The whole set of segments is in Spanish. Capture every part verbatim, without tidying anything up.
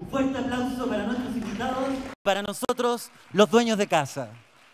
Un fuerte aplauso para nuestros invitados, para nosotros, los dueños de casa.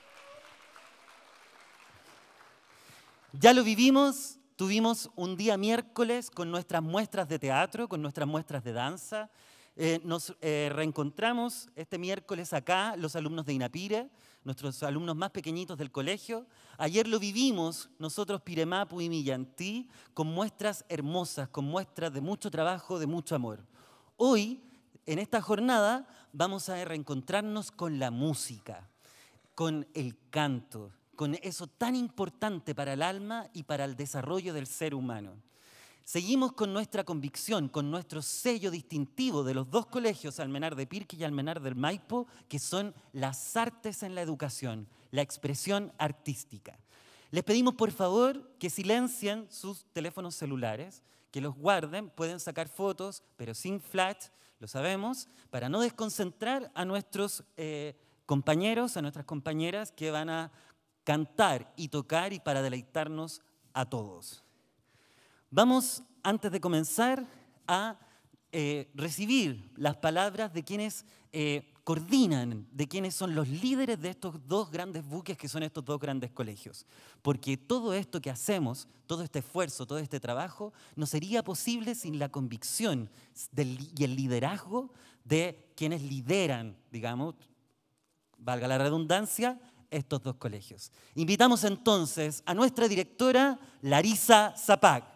Ya lo vivimos, tuvimos un día miércoles con nuestras muestras de teatro, con nuestras muestras de danza. Eh, nos eh, reencontramos este miércoles acá, los alumnos de INAPIRE, nuestros alumnos más pequeñitos del colegio. Ayer lo vivimos nosotros, Piremapu y Millantí, con muestras hermosas, con muestras de mucho trabajo, de mucho amor. Hoy, en esta jornada, vamos a reencontrarnos con la música, con el canto, con eso tan importante para el alma y para el desarrollo del ser humano. Seguimos con nuestra convicción, con nuestro sello distintivo de los dos colegios, Almenar de Pirque y Almenar del Maipo, que son las artes en la educación, la expresión artística. Les pedimos por favor que silencien sus teléfonos celulares, que los guarden, pueden sacar fotos, pero sin flash, lo sabemos, para no desconcentrar a nuestros eh, compañeros, a nuestras compañeras que van a cantar y tocar y para deleitarnos a todos. Vamos, antes de comenzar, a eh, recibir las palabras de quienes eh, coordinan, de quienes son los líderes de estos dos grandes buques que son estos dos grandes colegios. Porque todo esto que hacemos, todo este esfuerzo, todo este trabajo, no sería posible sin la convicción del, y el liderazgo de quienes lideran, digamos, valga la redundancia, estos dos colegios. Invitamos entonces a nuestra directora, Larisa Zapag.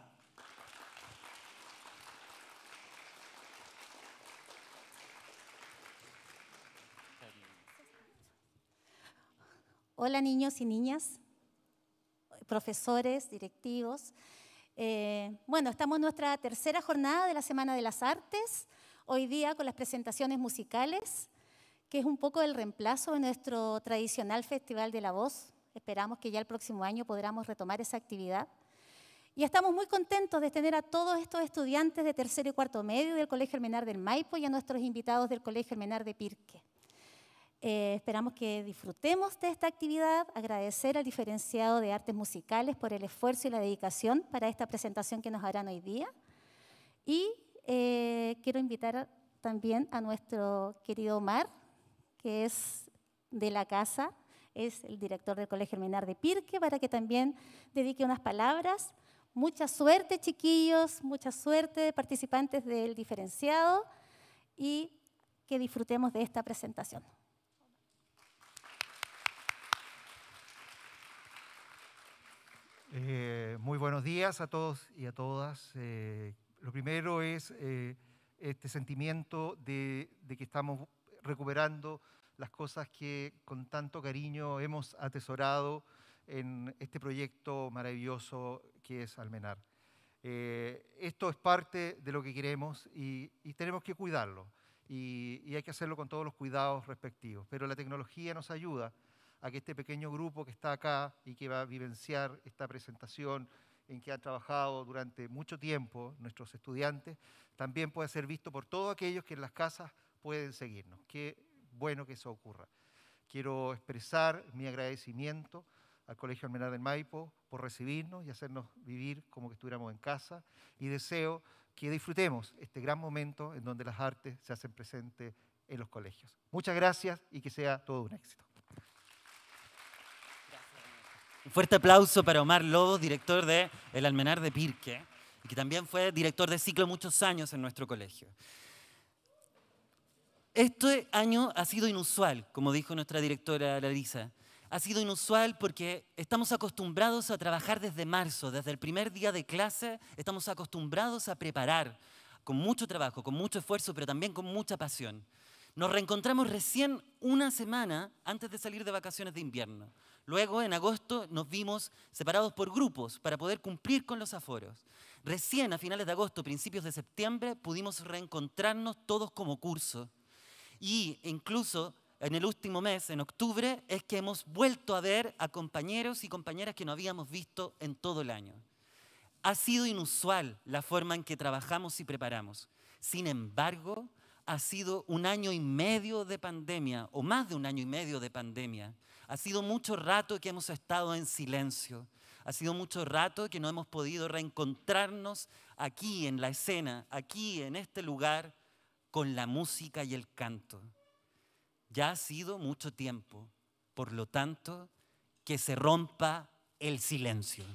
Hola niños y niñas, profesores, directivos. Eh, bueno, estamos en nuestra tercera jornada de la Semana de las Artes, hoy día con las presentaciones musicales, que es un poco el reemplazo de nuestro tradicional Festival de la Voz. Esperamos que ya el próximo año podamos retomar esa actividad. Y estamos muy contentos de tener a todos estos estudiantes de tercero y cuarto medio del Colegio Almenar del Maipo y a nuestros invitados del Colegio Almenar de Pirque. Eh, esperamos que disfrutemos de esta actividad, agradecer al diferenciado de artes musicales por el esfuerzo y la dedicación para esta presentación que nos harán hoy día. Y eh, quiero invitar también a nuestro querido Omar, que es de la casa, es el director del Colegio Almenar de Pirque, para que también dedique unas palabras. Mucha suerte, chiquillos, mucha suerte, participantes del diferenciado, y que disfrutemos de esta presentación. Eh, muy buenos días a todos y a todas. Eh, lo primero es eh, este sentimiento de, de que estamos recuperando las cosas que con tanto cariño hemos atesorado en este proyecto maravilloso que es Almenar. Eh, esto es parte de lo que queremos y, y tenemos que cuidarlo y, y hay que hacerlo con todos los cuidados respectivos, pero la tecnología nos ayuda a que este pequeño grupo que está acá y que va a vivenciar esta presentación en que han trabajado durante mucho tiempo nuestros estudiantes, también pueda ser visto por todos aquellos que en las casas pueden seguirnos. Qué bueno que eso ocurra. Quiero expresar mi agradecimiento al Colegio Almenar del Maipo por recibirnos y hacernos vivir como que estuviéramos en casa, y deseo que disfrutemos este gran momento en donde las artes se hacen presentes en los colegios. Muchas gracias y que sea todo un éxito. Un fuerte aplauso para Omar Lobos, director de El Almenar de Pirque, y que también fue director de ciclo muchos años en nuestro colegio. Este año ha sido inusual, como dijo nuestra directora Larisa. Ha sido inusual porque estamos acostumbrados a trabajar desde marzo, desde el primer día de clase, estamos acostumbrados a preparar con mucho trabajo, con mucho esfuerzo, pero también con mucha pasión. Nos reencontramos recién una semana antes de salir de vacaciones de invierno. Luego, en agosto, nos vimos separados por grupos para poder cumplir con los aforos. Recién, a finales de agosto, principios de septiembre, pudimos reencontrarnos todos como curso. Y incluso en el último mes, en octubre, es que hemos vuelto a ver a compañeros y compañeras que no habíamos visto en todo el año. Ha sido inusual la forma en que trabajamos y preparamos. Sin embargo, ha sido un año y medio de pandemia, o más de un año y medio de pandemia. Ha sido mucho rato que hemos estado en silencio. Ha sido mucho rato que no hemos podido reencontrarnos aquí en la escena, aquí en este lugar, con la música y el canto. Ya ha sido mucho tiempo, por lo tanto, que se rompa el silencio.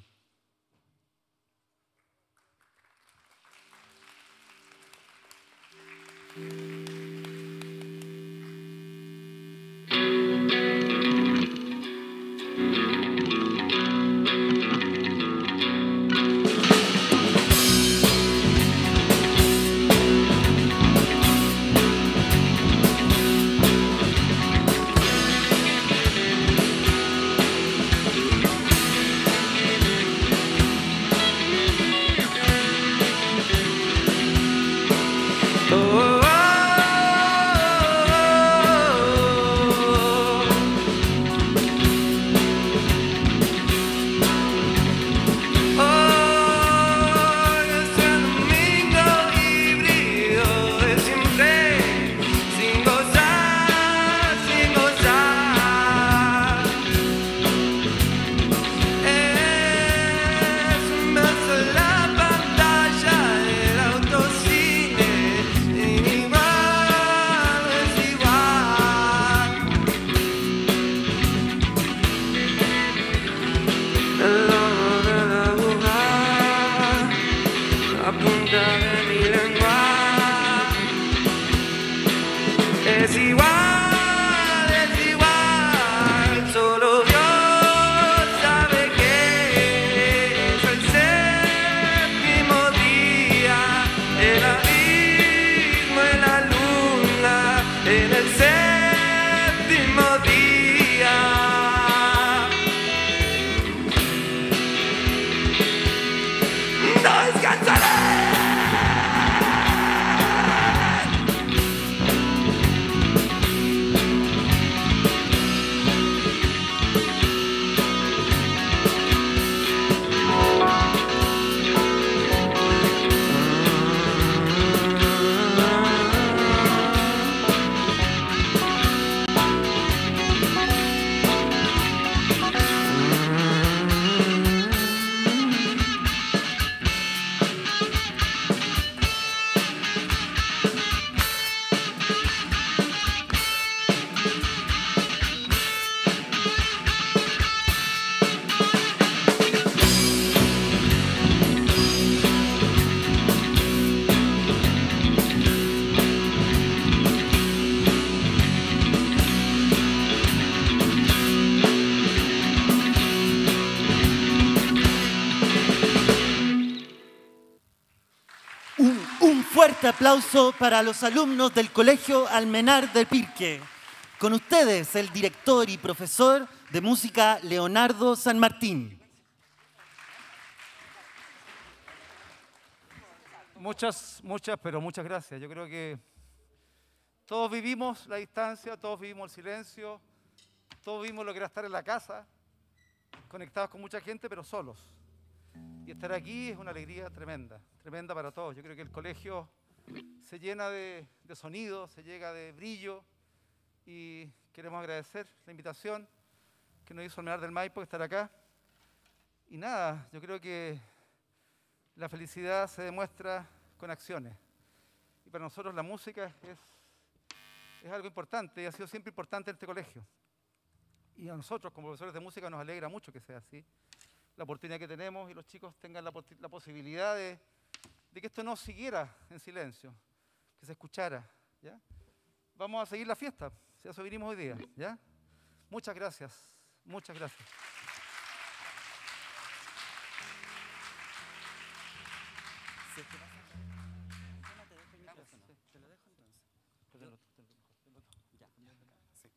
Fuerte aplauso para los alumnos del Colegio Almenar del Pirque. Con ustedes, el director y profesor de música Leonardo San Martín. Muchas, muchas, pero muchas gracias. Yo creo que todos vivimos la distancia, todos vivimos el silencio, todos vivimos lo que era estar en la casa, conectados con mucha gente, pero solos. Y estar aquí es una alegría tremenda, tremenda para todos. Yo creo que el colegio se llena de, de sonido, se llega de brillo y queremos agradecer la invitación que nos hizo Almenar del Maipo estar acá. Y nada, yo creo que la felicidad se demuestra con acciones. Y para nosotros la música es, es algo importante y ha sido siempre importante en este colegio. Y a nosotros como profesores de música nos alegra mucho que sea así. La oportunidad que tenemos y los chicos tengan la, la posibilidad de, de que esto no siguiera en silencio, que se escuchara, ¿ya? Vamos a seguir la fiesta, si a eso vinimos hoy día, ¿ya? Muchas gracias, muchas gracias. Si es que vas a... Yo no te dejo el micrófono. Te lo dejo entonces. Te lo, te lo, te lo, ya. Sí.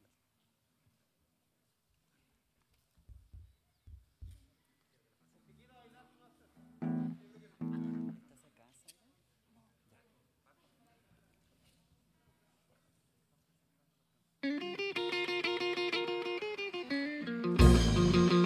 ¿Estás acá, Sara? No. Ya.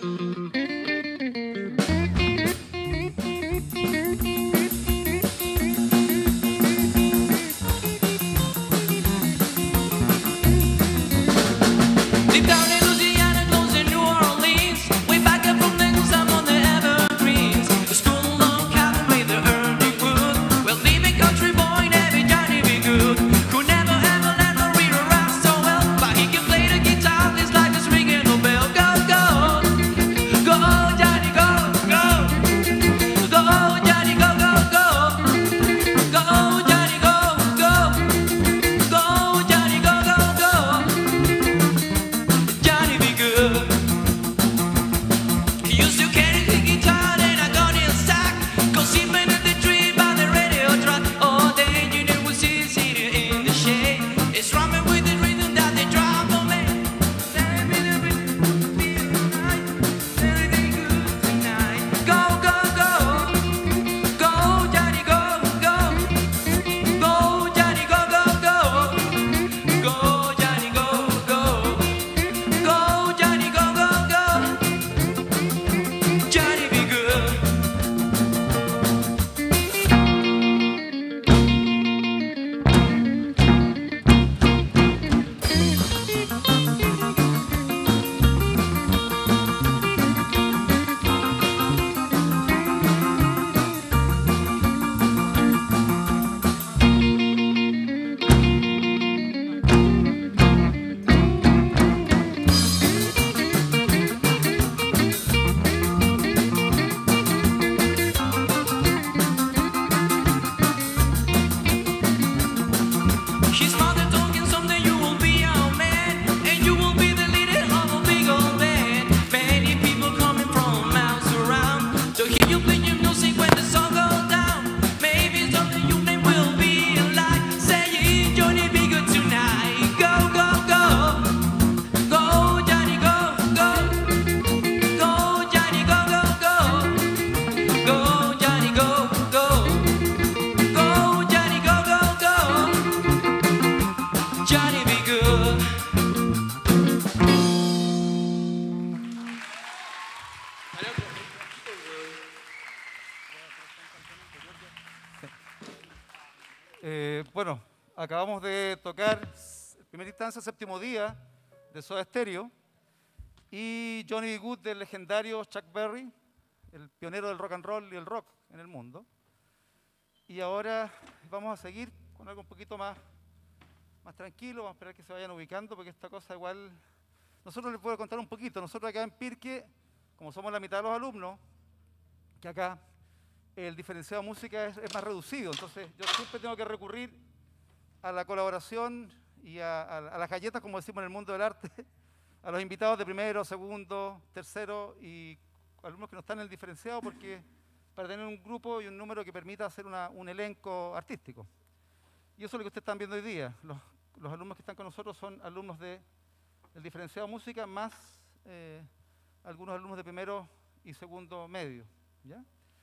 Eh, bueno, acabamos de tocar en primera instancia Séptimo Día de Soda Stereo y Johnny B. Good del legendario Chuck Berry, el pionero del rock and roll y el rock en el mundo. Y ahora vamos a seguir con algo un poquito más, más tranquilo, vamos a esperar que se vayan ubicando porque esta cosa igual... Nosotros les puedo contar un poquito, nosotros acá en Pirque, como somos la mitad de los alumnos, que acá el diferenciado de música es, es más reducido, entonces yo siempre tengo que recurrir a la colaboración y a, a, a las galletas, como decimos en el mundo del arte, a los invitados de primero, segundo, tercero y alumnos que no están en el diferenciado, porque para tener un grupo y un número que permita hacer una, un elenco artístico. Y eso es lo que ustedes están viendo hoy día. Los, los alumnos que están con nosotros son alumnos de, del diferenciado de música, más eh, algunos alumnos de primero y segundo medio. ¿Ya?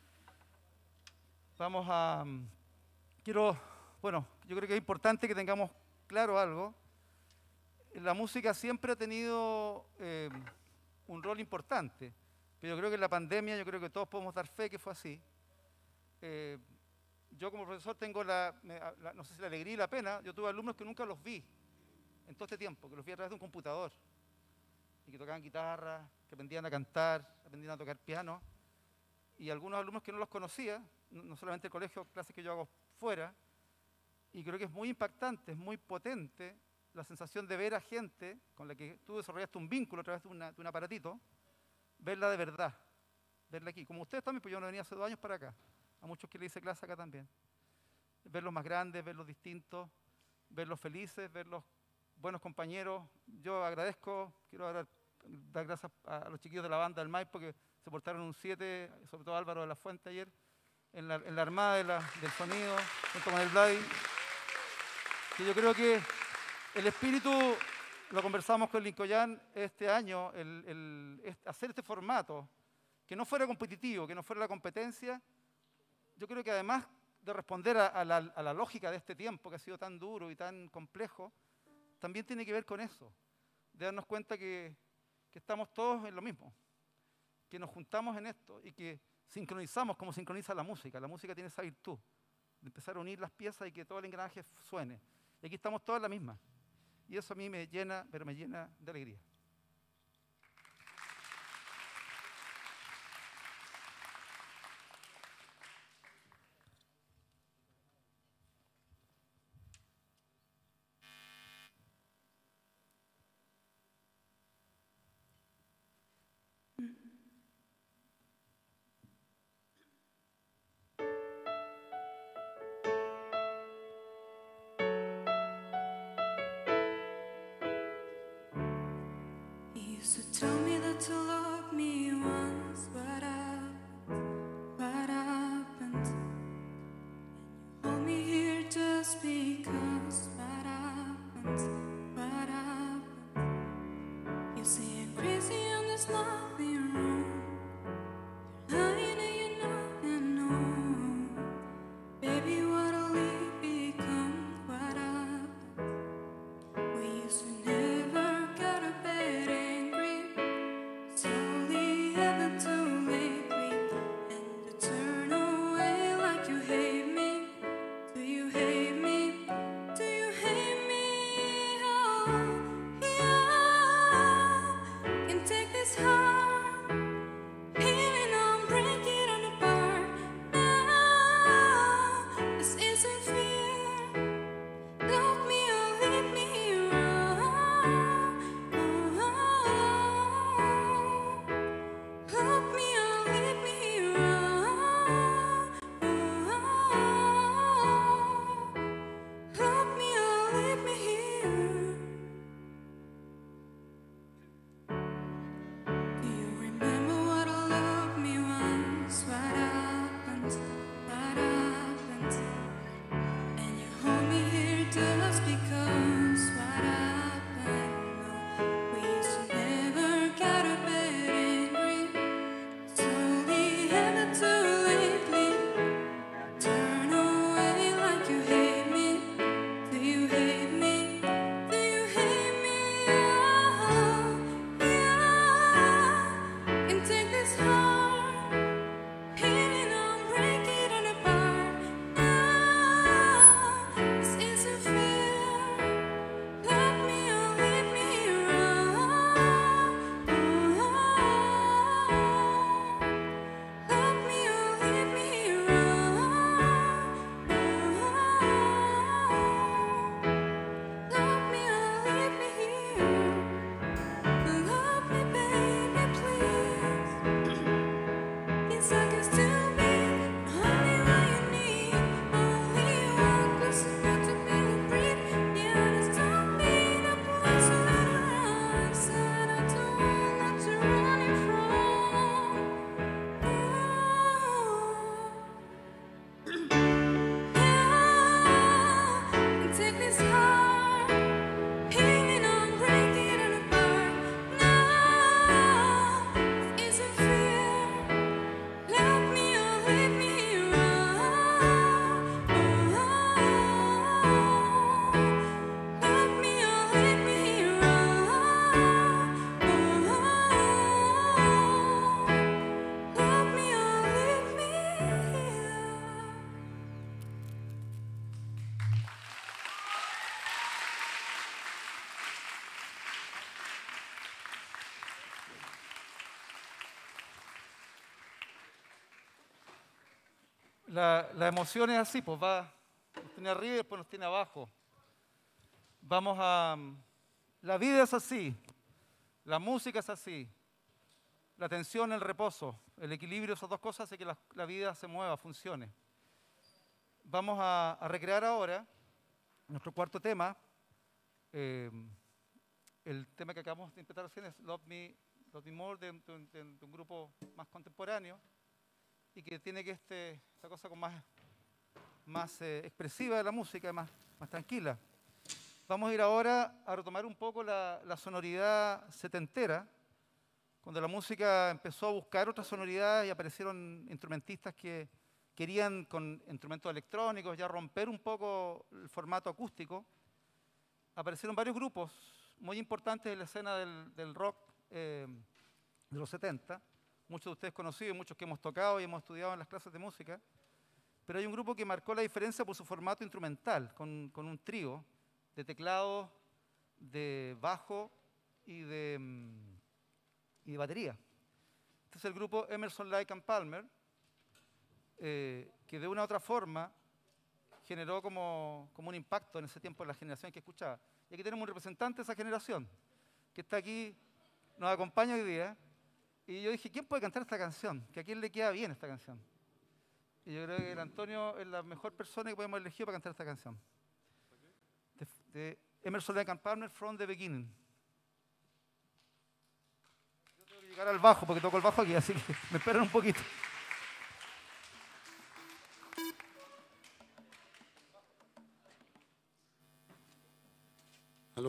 Vamos a... Quiero... Bueno, yo creo que es importante que tengamos claro algo. La música siempre ha tenido eh, un rol importante, pero yo creo que en la pandemia, yo creo que todos podemos dar fe que fue así. Eh, yo como profesor tengo la, la, no sé si la alegría y la pena, yo tuve alumnos que nunca los vi en todo este tiempo, que los vi a través de un computador, y que tocaban guitarra, que aprendían a cantar, aprendían a tocar piano, y algunos alumnos que no los conocía, no, no solamente el colegio, clases que yo hago fuera, y creo que es muy impactante, es muy potente la sensación de ver a gente con la que tú desarrollaste un vínculo a través de, una, de un aparatito, verla de verdad, verla aquí. Como ustedes también, pues yo no venía hace dos años para acá, a muchos que le hice clase acá también. Verlos más grandes, verlos distintos, verlos felices, verlos buenos compañeros. Yo agradezco, quiero dar, dar gracias a los chiquillos de la banda del Maipo que se portaron un siete, sobre todo Álvaro de la Fuente ayer, en la, en la armada de la, del sonido, junto con el Vladi. Que yo creo que el espíritu, lo conversamos con Lincoln este año, el, el, el, hacer este formato, que no fuera competitivo, que no fuera la competencia, yo creo que además de responder a, a, la, a la lógica de este tiempo que ha sido tan duro y tan complejo, también tiene que ver con eso, de darnos cuenta que, que estamos todos en lo mismo, que nos juntamos en esto y que sincronizamos como sincroniza la música. La música tiene esa virtud de empezar a unir las piezas y que todo el engranaje suene. Y aquí estamos todos en la misma. Y eso a mí me llena, pero me llena de alegría. So tell me that you love me once, what happened, what happened? And you hold me here just because, what happened, what happened? You say I'm crazy and there's nothing wrong. You're lying and you know, you know. Baby, what'll we become, what happened? We used to never get a bed. Slowly, eventually La, la emoción es así, pues va, nos tiene arriba y después nos tiene abajo. Vamos a... La vida es así, la música es así, la tensión, el reposo, el equilibrio, esas dos cosas hacen que la, la vida se mueva, funcione. Vamos a, a recrear ahora nuestro cuarto tema. Eh, el tema que acabamos de interpretar recién es Love Me, Love Me More, de, de, de, de un grupo más contemporáneo y que tiene que este, esta cosa con más, más eh, expresiva de la música, más, más tranquila. Vamos a ir ahora a retomar un poco la, la sonoridad setentera, cuando la música empezó a buscar otras sonoridades y aparecieron instrumentistas que querían con instrumentos electrónicos ya romper un poco el formato acústico. Aparecieron varios grupos muy importantes en la escena del, del rock eh, de los setenta, muchos de ustedes conocidos, muchos que hemos tocado y hemos estudiado en las clases de música, pero hay un grupo que marcó la diferencia por su formato instrumental, con, con un trío de teclado, de bajo y de, y de batería. Este es el grupo Emerson, Lake and Palmer, eh, que de una u otra forma generó como, como un impacto en ese tiempo en la generación que escuchaba. Y aquí tenemos un representante de esa generación, que está aquí, nos acompaña hoy día, y yo dije, ¿quién puede cantar esta canción? Que a quién le queda bien esta canción. Y yo creo que el Antonio es la mejor persona que podemos elegir para cantar esta canción. De, de Emerson, Lake and Palmer, From the Beginning. Yo tengo que llegar al bajo, porque toco el bajo aquí, así que me esperan un poquito. Hello.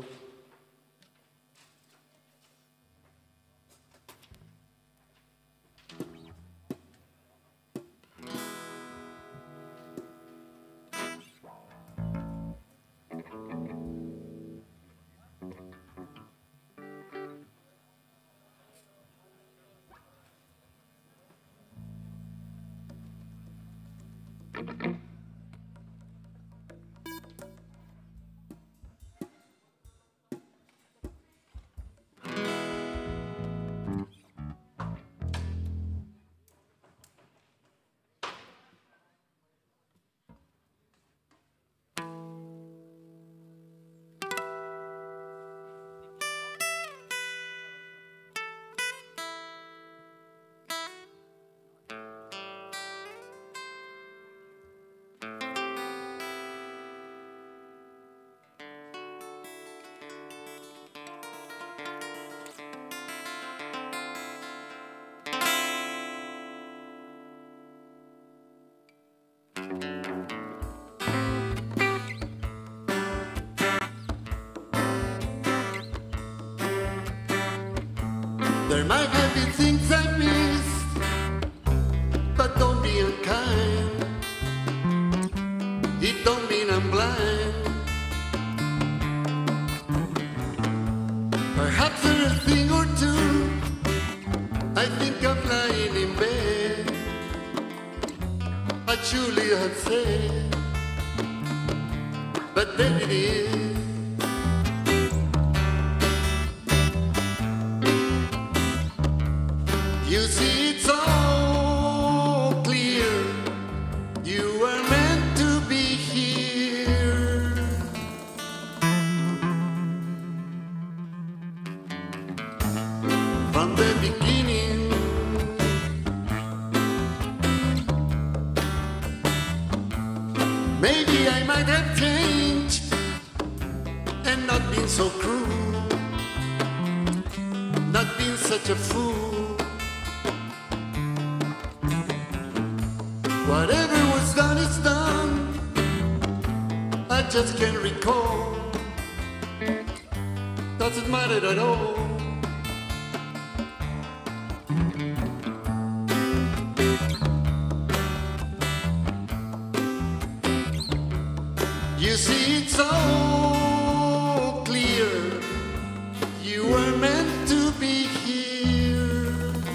There might have been things I missed, but don't be unkind. It don't mean I'm blind. Perhaps there's a thing or two I think of lying in bed. I Julia had said, but then it is. You see, it's all clear. You were meant to be here. From the beginning, maybe I might have changed and not been so cruel, not been such a fool. Whatever was done is done, I just can't recall. Doesn't matter at all. You see, it's all clear. You were meant to be here.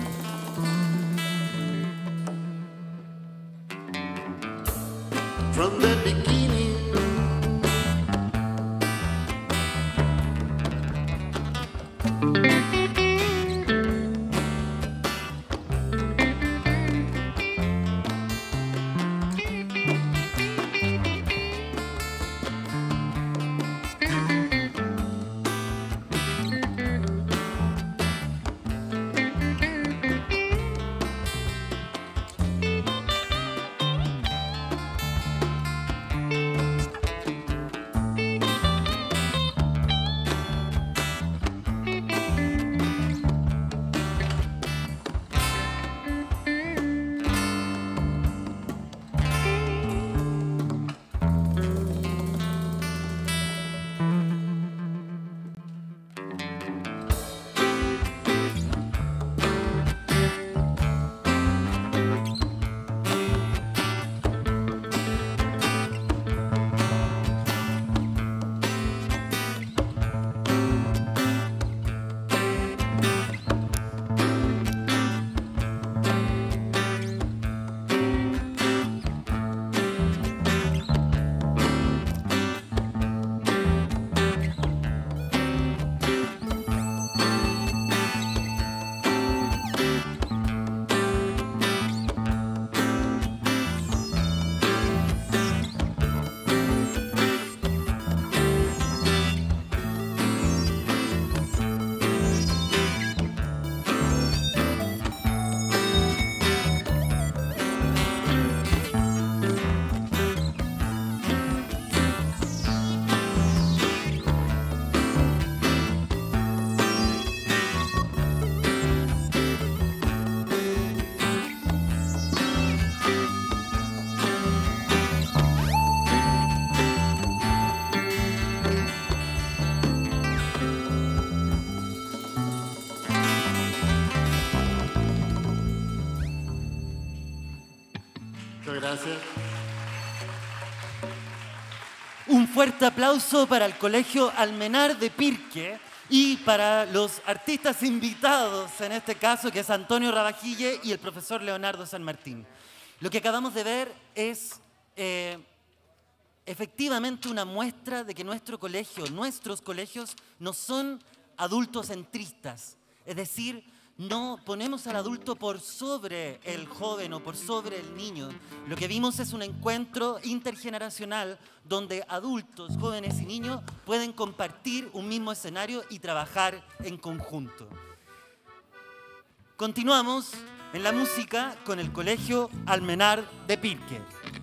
From the beginning, gracias. Un fuerte aplauso para el Colegio Almenar de Pirque y para los artistas invitados, en este caso, que es Antonio Rabajille y el profesor Leonardo San Martín. Lo que acabamos de ver es eh, efectivamente una muestra de que nuestro colegio, nuestros colegios, no son adultocentristas. Es decir, no ponemos al adulto por sobre el joven o por sobre el niño. Lo que vimos es un encuentro intergeneracional donde adultos, jóvenes y niños pueden compartir un mismo escenario y trabajar en conjunto. Continuamos en la música con el Colegio Almenar de Pirque.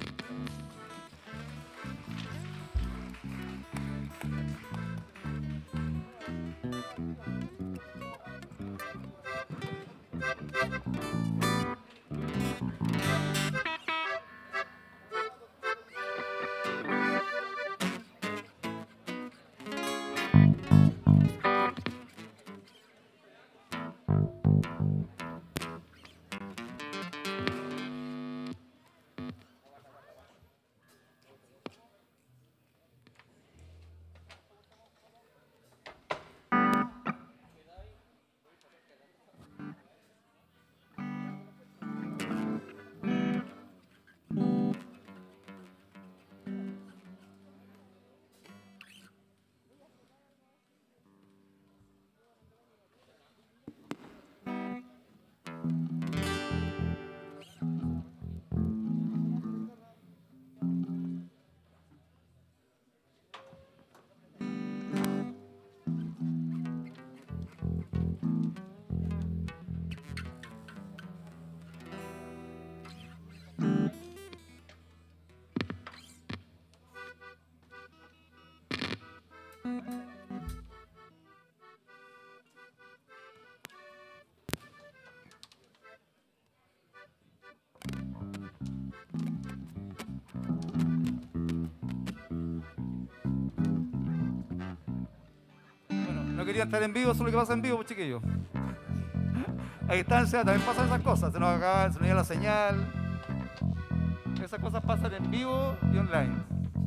No quería estar en vivo, eso es lo que pasa en vivo, pues, chiquillos. A distancia también pasan esas cosas, se nos acaba, se nos iba la señal. Esas cosas pasan en vivo y online.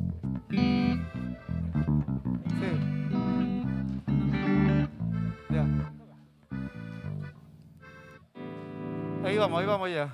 Sí. Ya. Ahí vamos, ahí vamos ya.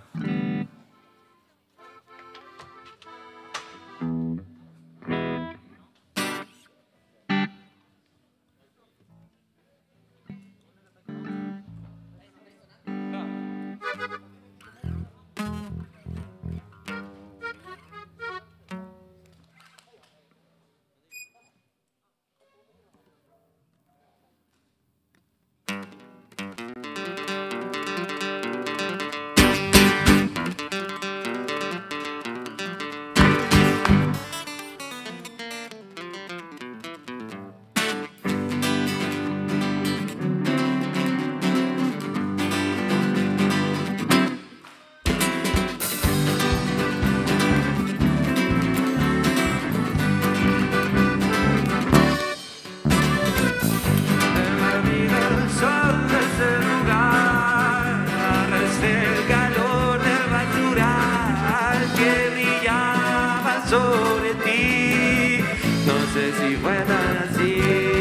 Sobre ti, no sé si fue tan así.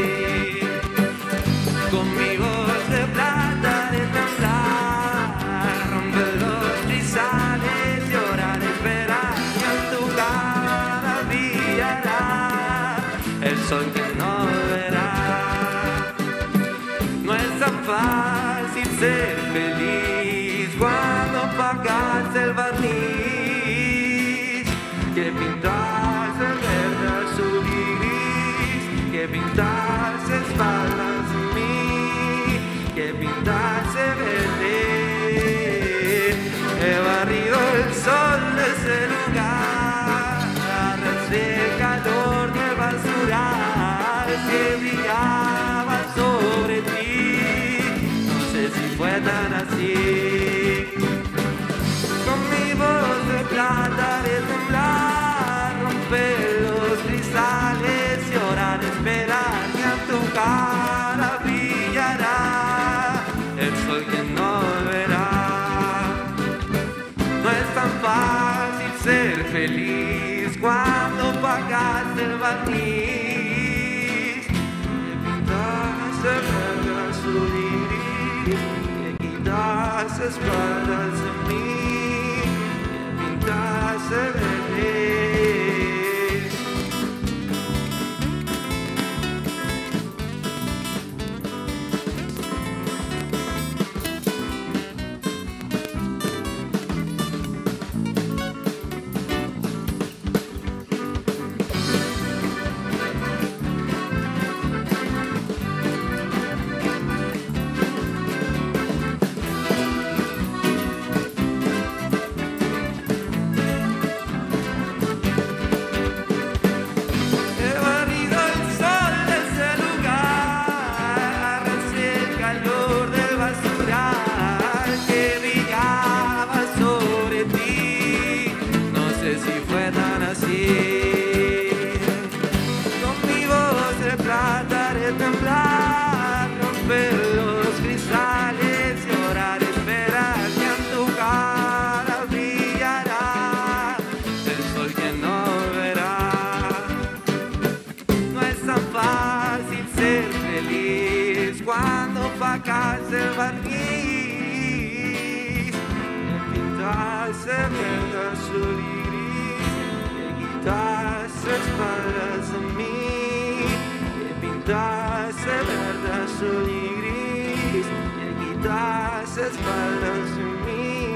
Con mi voz de plata de temblar, romper los cristales, llorar, esperar que en tu cara brillará el sol que no verá. No es tan fácil ser feliz cuando pagas el barniz que pintarse verde, azul y gris, que pintarse espaldas en mí, que pintarse verde. He barrido el sol de ese lugar, arrastré el calor del basural que brillaba sobre ti. No sé si fue tan así. Con mi voz de plata de temblar, romper los cristales, llorar, esperar que a tu cara brillará el sol que no verá. No es tan fácil ser feliz cuando pagaste el barniz. Me pintaste verde, azul y gris, me quitaste espaldas de mí, me pintaste verde. El barniz, me pintaste verde, azul y gris, me quitaste espaldas de mí, me pintaste verde, azul y gris, me quitaste espaldas de mí.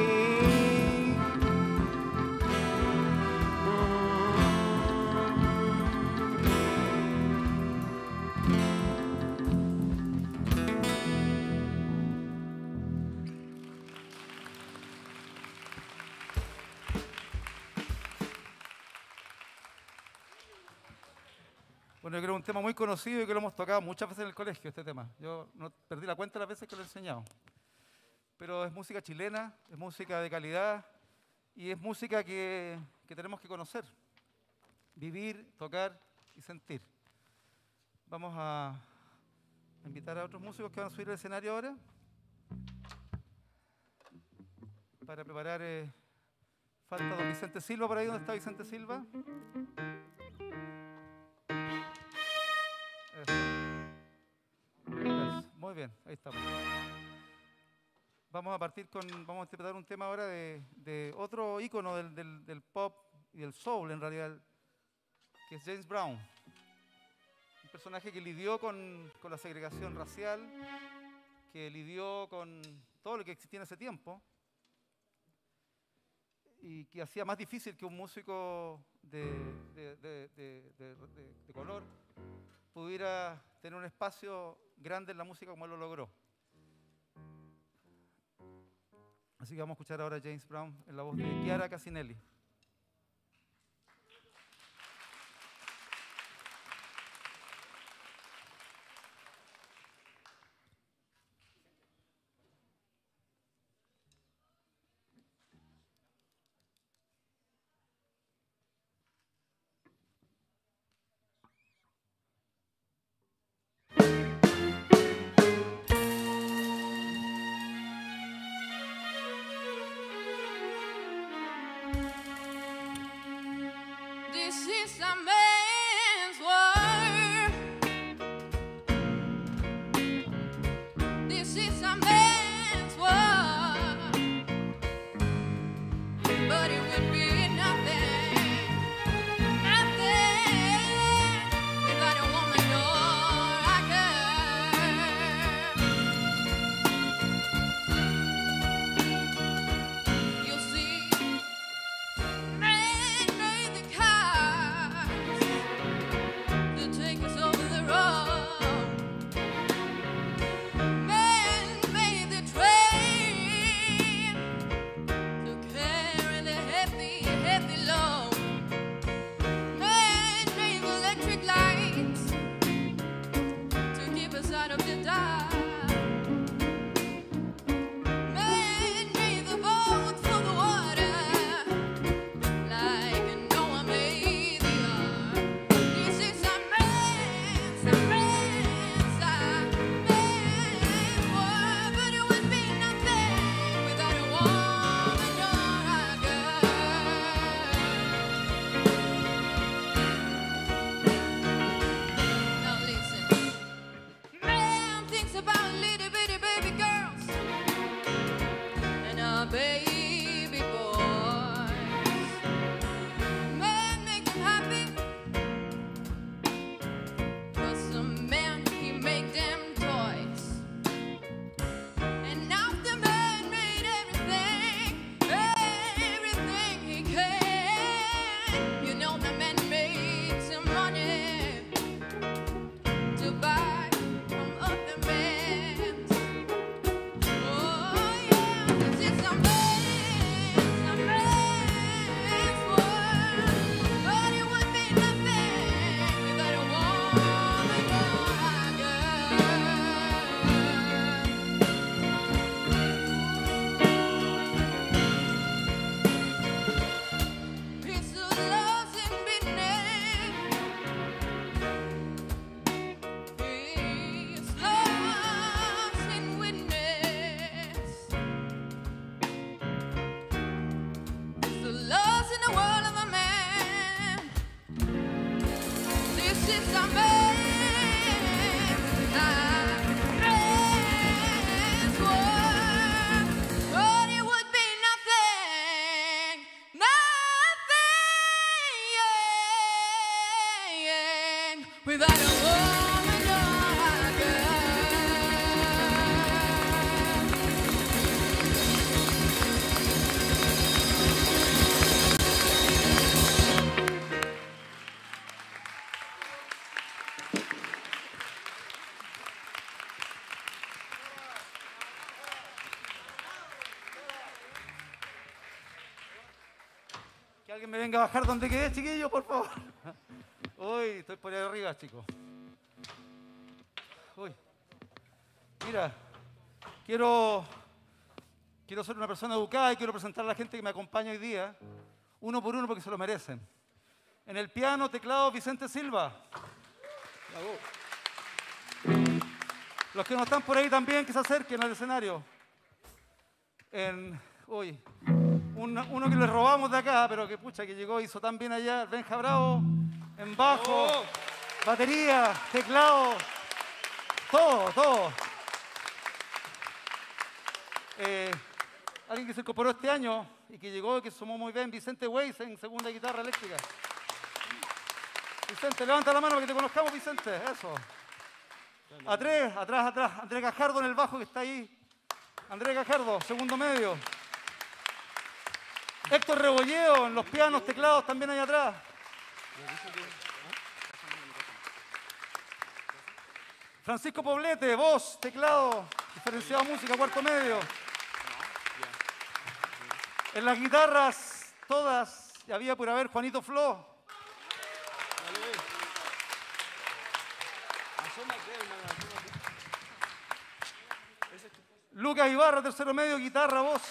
Bueno, yo creo que es un tema muy conocido y que lo hemos tocado muchas veces en el colegio, este tema. Yo no perdí la cuenta de las veces que lo he enseñado. Pero es música chilena, es música de calidad y es música que, que tenemos que conocer, vivir, tocar y sentir. Vamos a invitar a otros músicos que van a subir al escenario ahora para preparar... Eh, falta don Vicente Silva por ahí. ¿Dónde está Vicente Silva? Muy bien, ahí estamos. Vamos a partir con, vamos a interpretar un tema ahora de, de otro ícono del, del, del pop y del soul en realidad, que es James Brown. Un personaje que lidió con, con la segregación racial, que lidió con todo lo que existía en ese tiempo y que hacía más difícil que un músico de, de, de, de, de, de, de color pudiera tener un espacio grande en la música como él lo logró. Así que vamos a escuchar ahora a James Brown en la voz de Chiara Casinelli. This is a man's world. This is a man's world. But it would be nothing, nothing without a woman or a girl. You see, man made the car. You know the man made some money to buy from other men. Oh yeah, this is a man, a man's world, but it would be nothing without a woman or a girl. It's a loss in beginning. It's lost in witness. It's a loss in the world of a man. This is a man, a man's world, but it would be nothing, nothing without a woman or a girl. Que alguien me venga a bajar donde quedé, chiquillo, por favor. Uy, estoy por ahí arriba, chicos. Uy. Mira, quiero, quiero ser una persona educada y quiero presentar a la gente que me acompaña hoy día, uno por uno porque se lo merecen. En el piano, teclado, Vicente Silva. Los que no están por ahí también, que se acerquen al escenario. En, uy, un- uno que le robamos de acá, pero que pucha, que llegó, hizo tan bien allá, el Benja Bravo, en bajo, batería, teclado, todo, todo. Eh, alguien que se incorporó este año y que llegó y que sumó muy bien, Vicente Weiss en segunda guitarra eléctrica. Vicente, levanta la mano para que te conozcamos, Vicente, eso. Atrás, atrás, atrás, Andrés Gajardo en el bajo que está ahí. Andrés Gajardo, segundo medio. Héctor Rebolleo en los pianos, teclados, también ahí atrás. Francisco Poblete, voz, teclado, diferenciado música, cuarto medio. En las guitarras, todas, y había por haber Juanito Flo. Lucas Ibarra, tercero medio, guitarra, voz.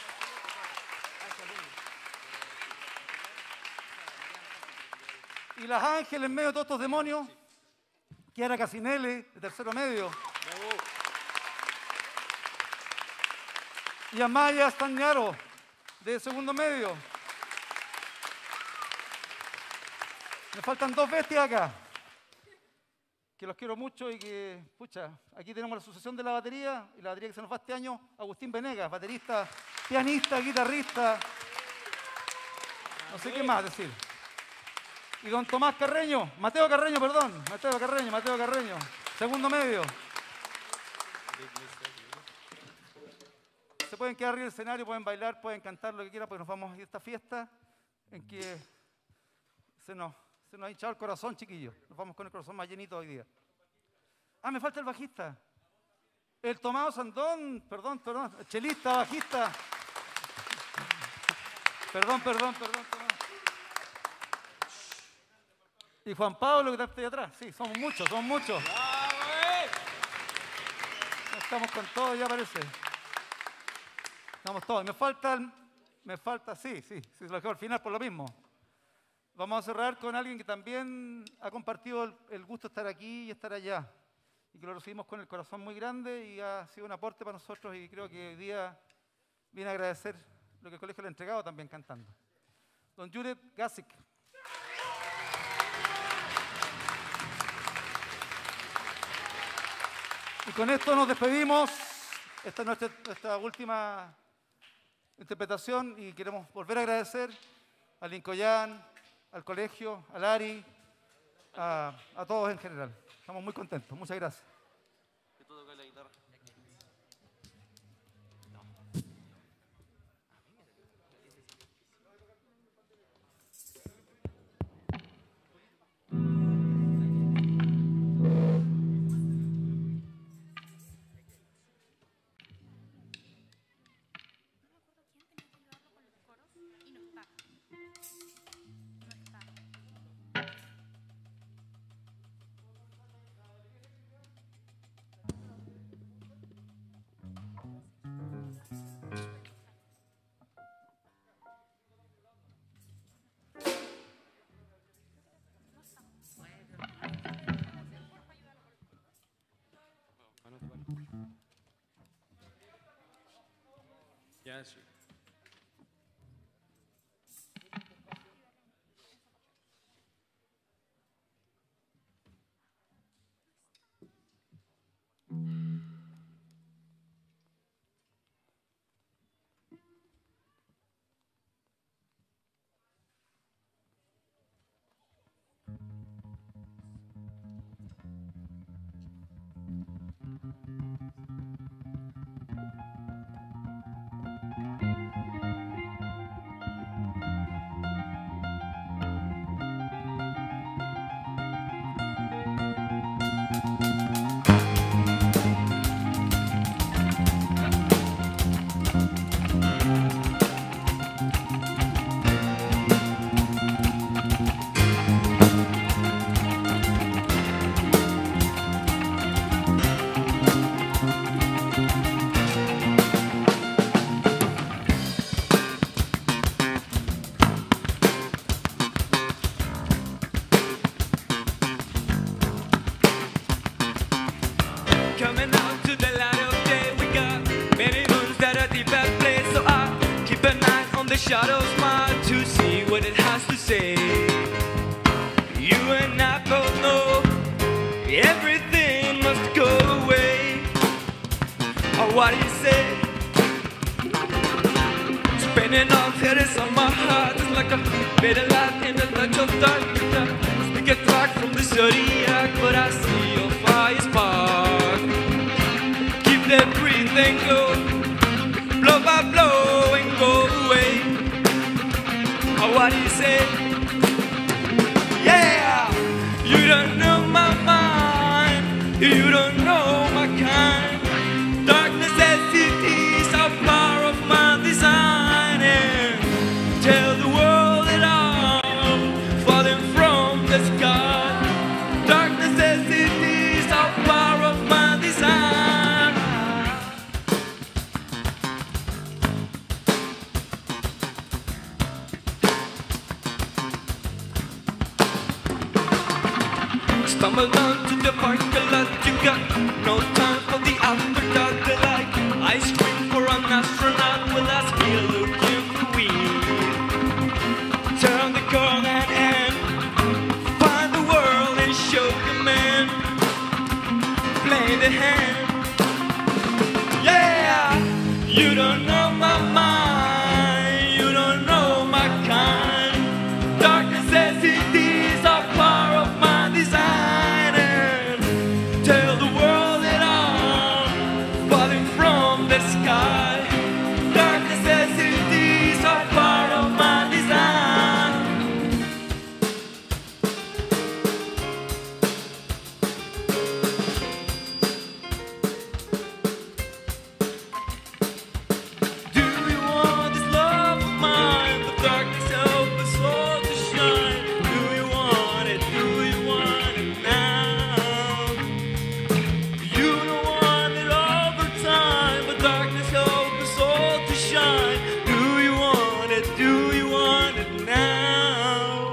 Y las Ángeles en medio de todos estos demonios. Kiara Casinelli, de tercero medio. Y Amaya Stañaro, de segundo medio. Me faltan dos bestias acá, que los quiero mucho y que, pucha, aquí tenemos la sucesión de la batería, y la batería que se nos va este año, Agustín Venegas, baterista, pianista, guitarrista, no sé qué más decir. Y don Tomás Carreño, Mateo Carreño, perdón, Mateo Carreño, Mateo Carreño, segundo medio. Se pueden quedar arriba del escenario, pueden bailar, pueden cantar lo que quieran, porque nos vamos a ir a esta fiesta en que se nos, se nos ha hinchado el corazón, chiquillos. Nos vamos con el corazón más llenito hoy día. Ah, me falta el bajista. El Tomás Sandón, perdón, perdón, el chelista, bajista. Perdón, perdón, perdón, perdón. Y Juan Pablo, que está ahí atrás. Sí, somos muchos, somos muchos. Estamos con todo, ya parece. Estamos todos. Me falta, el- me falta, sí, sí, sí, lo dejé al final por lo mismo. Vamos a cerrar con alguien que también ha compartido el, el gusto de estar aquí y estar allá. Y que lo recibimos con el corazón muy grande y ha sido un aporte para nosotros y creo que hoy día viene a agradecer lo que el colegio le ha entregado también cantando. Don Jurek Gasik. Y con esto nos despedimos. Esta es nuestra, nuestra última interpretación y queremos volver a agradecer al Incoyán, al colegio, al Ari, a, a todos en general. Estamos muy contentos. Muchas gracias. Grazie. Coming out to the light of day, we got many moons that are deep at play. So I keep an eye on the shadow's mind to see what it has to say. You and I both know everything must go away. Or what do you say? Spinning off headers on my heart, just like a bit of light in the touch of dark. Speak a track from the zodiac, but I see your fire spark. Keep that breathing go, blow by blow and go away. Or what do you say? Yeah, you don't know my mind, you don't know my kind. Dark necessities are part of my design, and tell the world that I'm falling from the sky. Dark necessities are part of my design. Stumble down to the parking lot, you got no time for the afterdark delight. I scream for an astronaut, will I still looking for weed? Turn the corner and find the world and show the man. Play the hand. Yeah, you don't know my mind, you don't know my kind. Dark necessities are part of my design, and tell the world that I'm falling from the sky. Dark necessities are part of my design. Do you want this love of mine? The darkness help us all to shine. Do you want it? Do you want it now? You don't want it over time, but darkness help us all to shine. Do you want it? Do you want it now?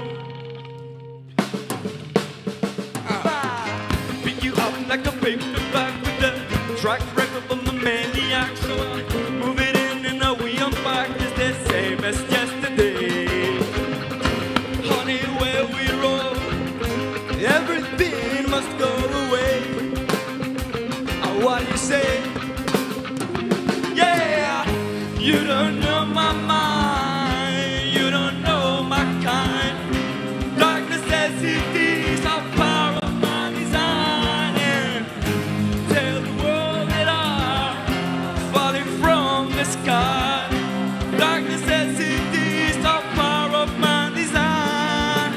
Pick you up like a paperback with the track record from the maniac. So I move it in and now we unpack. It's the same as yesterday. Honey, where we roll, everything must go away. Uh, What do you say? Yeah, you don't know my mind, you don't know my kind. Dark necessities are part of my design, and tell the world that I'm falling from the sky. Dark necessities are part of my design.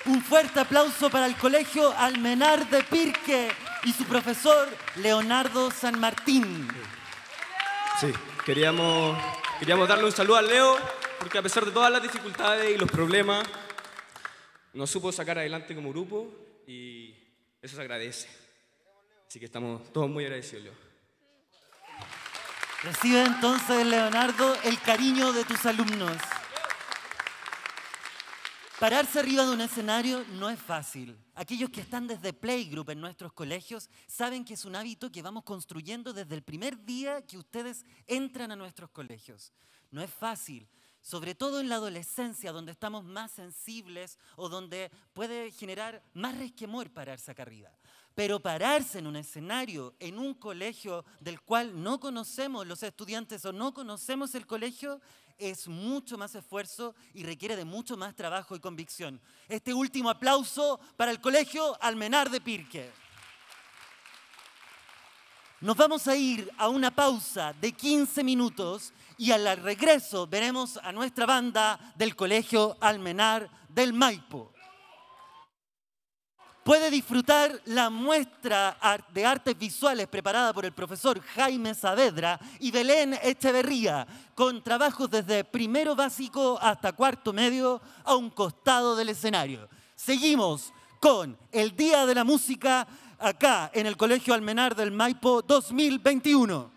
Un fuerte aplauso para el Colegio Almenar de Pirque y su profesor Leonardo San Martín. Sí, queríamos, queríamos darle un saludo al Leo, porque a pesar de todas las dificultades y los problemas, nos supo sacar adelante como grupo y eso se agradece. Así que estamos todos muy agradecidos, Leo. Recibe entonces, Leonardo, el cariño de tus alumnos. Pararse arriba de un escenario no es fácil. Aquellos que están desde Playgroup en nuestros colegios saben que es un hábito que vamos construyendo desde el primer día que ustedes entran a nuestros colegios. No es fácil, sobre todo en la adolescencia, donde estamos más sensibles o donde puede generar más resquemor pararse acá arriba. Pero pararse en un escenario, en un colegio del cual no conocemos los estudiantes o no conocemos el colegio, es mucho más esfuerzo y requiere de mucho más trabajo y convicción. Este último aplauso para el Colegio Almenar de Pirque. Nos vamos a ir a una pausa de quince minutos y al regreso veremos a nuestra banda del Colegio Almenar del Maipo. Puede disfrutar la muestra de artes visuales preparada por el profesor Jaime Saavedra y Belén Echeverría, con trabajos desde primero básico hasta cuarto medio a un costado del escenario. Seguimos con el Día de la Música acá en el Colegio Almenar del Maipo dos mil veintiuno.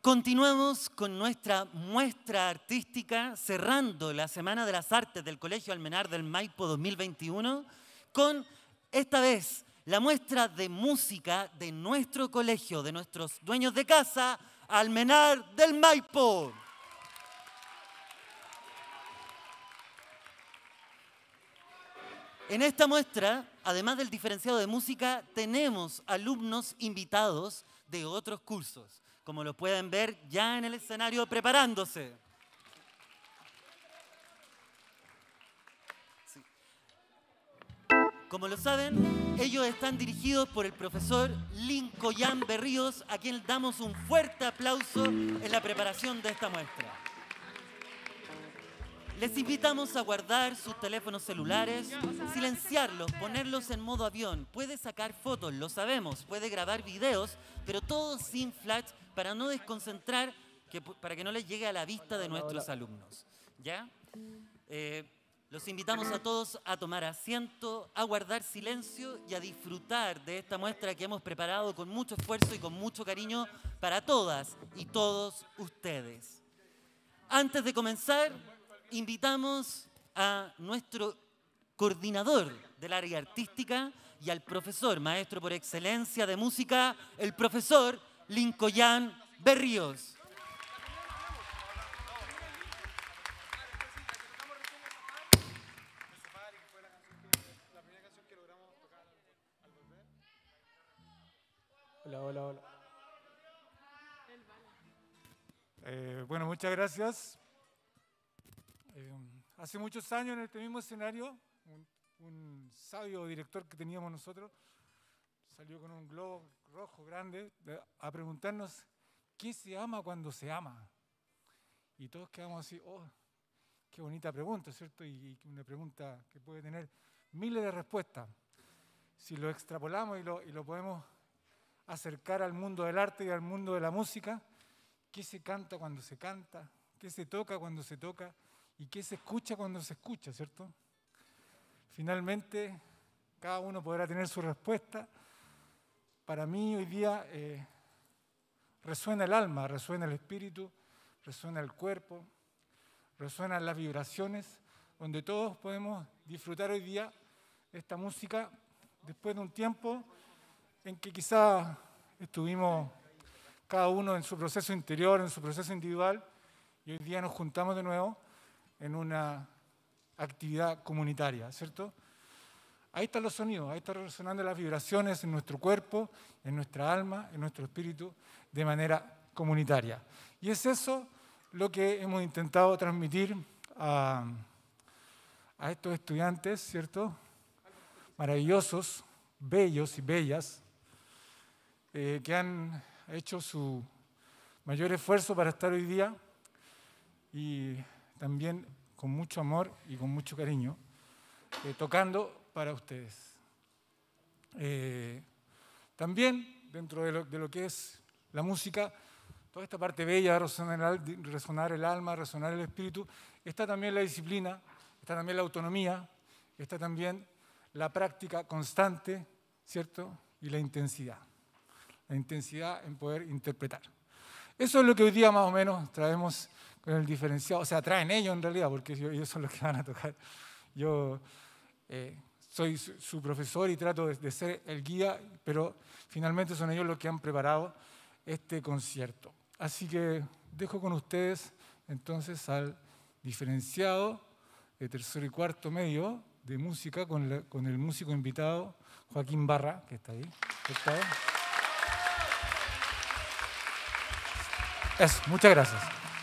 Continuamos con nuestra muestra artística, cerrando la Semana de las Artes del Colegio Almenar del Maipo dos mil veintiuno, con esta vez la muestra de música de nuestro colegio, de nuestros dueños de casa, Almenar del Maipo. En esta muestra, además del diferenciado de música, tenemos alumnos invitados de otros cursos, como lo pueden ver ya en el escenario preparándose. Sí. Como lo saben, ellos están dirigidos por el profesor Lincoln Berríos, a quien damos un fuerte aplauso en la preparación de esta muestra. Les invitamos a guardar sus teléfonos celulares, silenciarlos, ponerlos en modo avión. Puede sacar fotos, lo sabemos, puede grabar videos, pero todo sin flash para no desconcentrar, que, para que no les llegue a la vista de nuestros alumnos. ¿Ya? Eh, los invitamos a todos a tomar asiento, a guardar silencio y a disfrutar de esta muestra que hemos preparado con mucho esfuerzo y con mucho cariño para todas y todos ustedes. Antes de comenzar, invitamos a nuestro coordinador del área artística y al profesor, maestro por excelencia de música, el profesor Lincoln Berríos. Hola, hola, hola. Eh, bueno, muchas gracias. Eh, hace muchos años en este mismo escenario, un, un sabio director que teníamos nosotros salió con un globo rojo grande a preguntarnos ¿qué se ama cuando se ama? Y todos quedamos así, oh, qué bonita pregunta, ¿cierto? Y, y una pregunta que puede tener miles de respuestas. Si lo extrapolamos y lo, y lo podemos acercar al mundo del arte y al mundo de la música, ¿qué se canta cuando se canta? ¿Qué se toca cuando se toca? ¿Y qué se escucha cuando se escucha, cierto? Finalmente, cada uno podrá tener su respuesta. Para mí hoy día eh, resuena el alma, resuena el espíritu, resuena el cuerpo, resuenan las vibraciones, donde todos podemos disfrutar hoy día esta música después de un tiempo en que quizá estuvimos cada uno en su proceso interior, en su proceso individual, y hoy día nos juntamos de nuevo en una actividad comunitaria, ¿cierto? Ahí están los sonidos, ahí están resonando las vibraciones en nuestro cuerpo, en nuestra alma, en nuestro espíritu, de manera comunitaria. Y es eso lo que hemos intentado transmitir a, a estos estudiantes, ¿cierto? Maravillosos, bellos y bellas, eh, que han hecho su mayor esfuerzo para estar hoy día y también con mucho amor y con mucho cariño, eh, tocando para ustedes. Eh, también, dentro de lo, de lo que es la música, toda esta parte bella de resonar el, resonar el alma, resonar el espíritu, está también la disciplina, está también la autonomía, está también la práctica constante, ¿cierto? Y la intensidad. La intensidad en poder interpretar. Eso es lo que hoy día más o menos traemos con el diferenciado, o sea, traen ellos en realidad, porque ellos son los que van a tocar. Yo eh, soy su, su profesor y trato de, de ser el guía, pero finalmente son ellos los que han preparado este concierto. Así que dejo con ustedes entonces al diferenciado de tercero y cuarto medio de música con, la, con el músico invitado Joaquín Barra, que está ahí. ¿Está ahí? Eso, muchas gracias.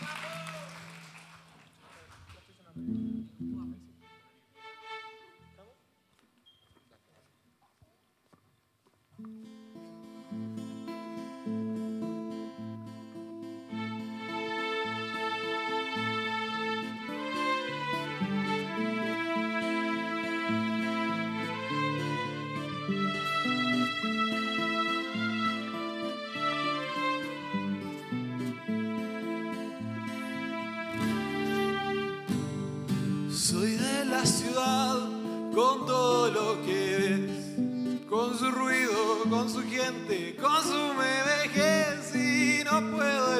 Soy de la ciudad con todo lo que ves, con su ruido, con su gente, con su me vejez, y no puedo evitar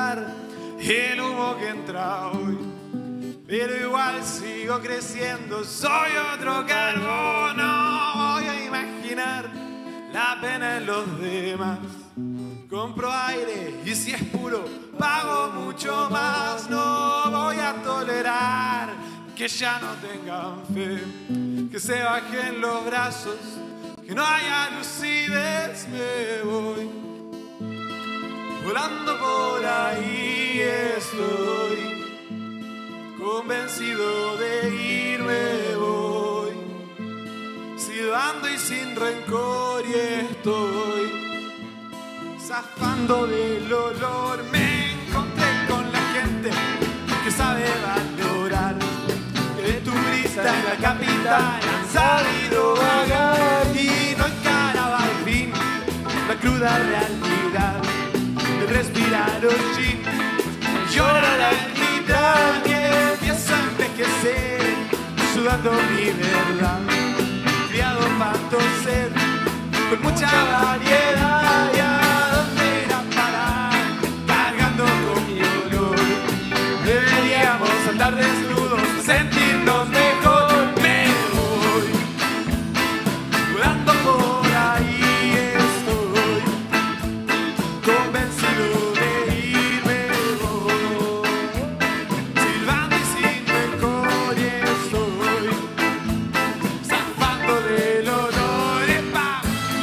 tolerar el humo que entra hoy, pero igual sigo creciendo, soy otro carbono. Voy a imaginar la pena en los demás. Compro aire y si es puro pago mucho más. No voy a tolerar que ya no tengan fe, que se bajen los brazos, que no haya lucidez. Me voy volando por ahí, estoy convencido de irme. Voy silbando y sin rencor y estoy zafando del olor. Me encontré con la gente que sabe valorar, que de tu brisa en la capital han sabido vagar y no encaraba al fin la cruda realidad de respirar hoy. Llora la alquitrán y empieza a envejecer, sudando mi verdad, criado para toser, con mucha variedad. ¿Y a dónde ir a parar? Cargando con mi olor. Deberíamos andar desnudos, sentirnos mejor. Me voy volando por ahí, estoy convencido de irme. Voy silbando y sin rencor y estoy zafando del olor. ¡Epa!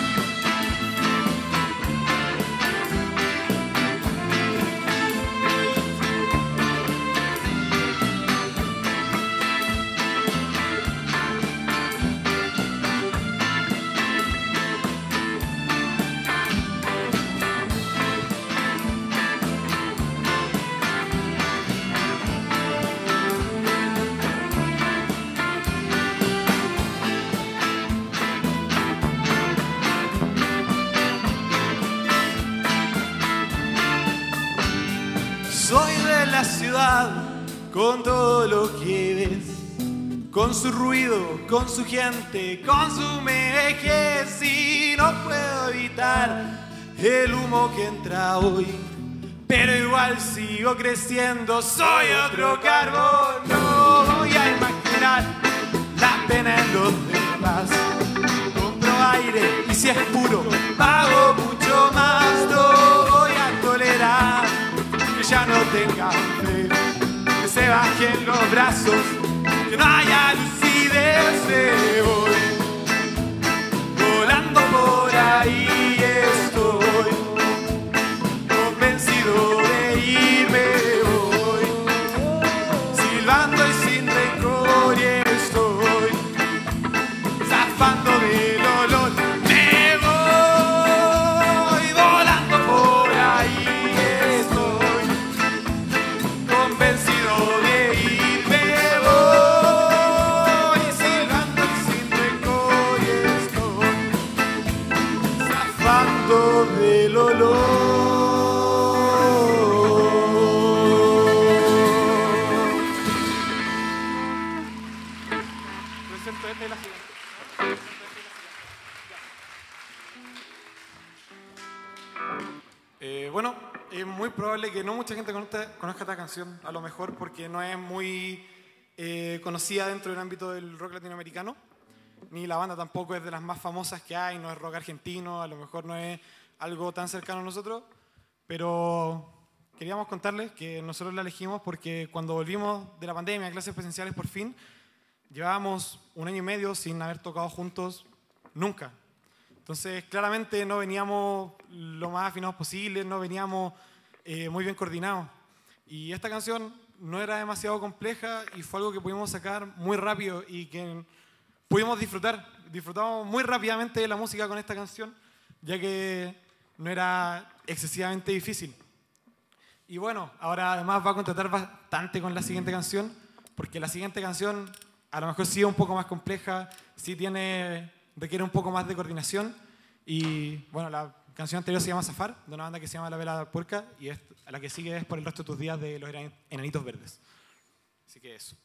Soy de la ciudad con todo lo que ves, con su ruido, con su gente, con su vejez, y no puedo evitar el humo que entra hoy, pero igual sigo creciendo, soy otro carbón. No voy a imaginar la pena en los demás. Compro aire y si es puro pago mucho más. No voy a tolerar que ya no tengan fe, que se bajen los brazos, que no haya lucidez. Me voy volando por ahí, estoy convencido de irme. Voy silbando y sin rencor y estoy zafando del olor. Me voy volando por ahí, estoy convencido de irme. Voy silbando y sin rencor y estoy zafando del olor. Presento esta y la siguiente. Eh, bueno, es muy probable que no mucha gente conozca, conozca esta canción, a lo mejor porque no es muy eh, conocida dentro del ámbito del rock latinoamericano, ni la banda tampoco es de las más famosas que hay, no es rock argentino, a lo mejor no es algo tan cercano a nosotros, pero queríamos contarles que nosotros la elegimos porque cuando volvimos de la pandemia a clases presenciales por fin, llevábamos un año y medio sin haber tocado juntos nunca. Entonces, claramente no veníamos lo más afinados posible, no veníamos eh, muy bien coordinados. Y esta canción no era demasiado compleja y fue algo que pudimos sacar muy rápido y que pudimos disfrutar. Disfrutamos muy rápidamente de la música con esta canción, ya que no era excesivamente difícil. Y bueno, ahora además va a contratar bastante con la siguiente canción, porque la siguiente canción a lo mejor sí es un poco más compleja, sí tiene, requiere un poco más de coordinación. Y bueno, la canción anterior se llama Zafar, de una banda que se llama La Vela Puerca, y es, a la que sigue es Por el resto de tus días, de Los Enanitos Verdes. Así que eso.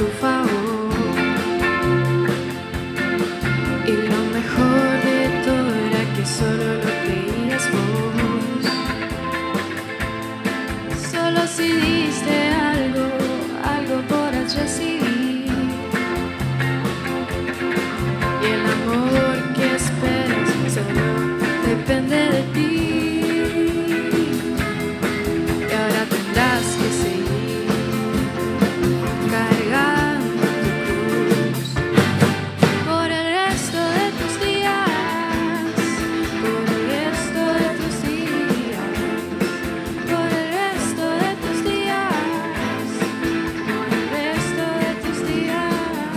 favor. Y lo mejor de todo era que solo lo creías vos. Solo si diste algo, algo podrás recibir. Y el amor que esperas solo depende de ti. Y ahora tendrás que seguir cargando tu cruz por el resto de tus días, por el resto de tus días, por el resto de tus días, por el resto de tus días.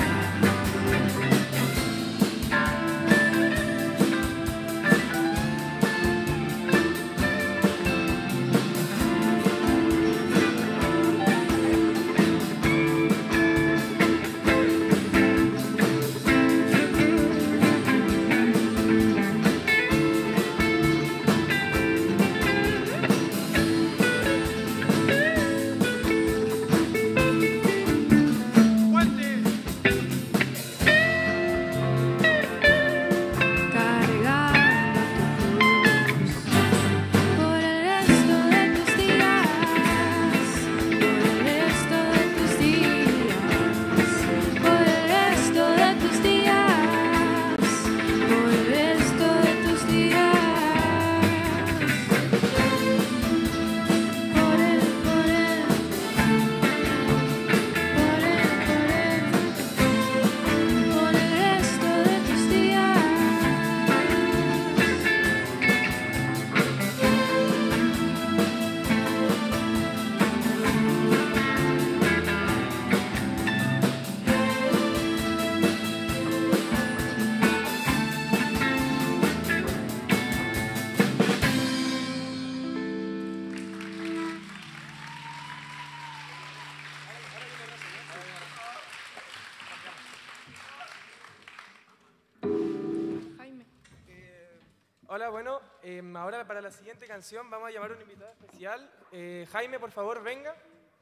Hola, bueno, eh, ahora para la siguiente canción vamos a llamar a un invitado especial. Eh, Jaime, por favor, venga.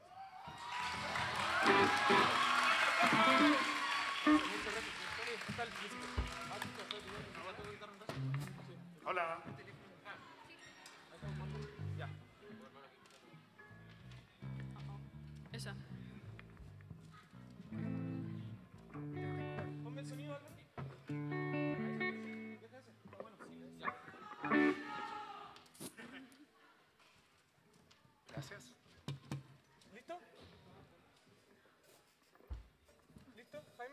Hola. Esa. Ponme el sonido, Álvaro. Gracias. ¿Listo? ¿Listo, Jaime?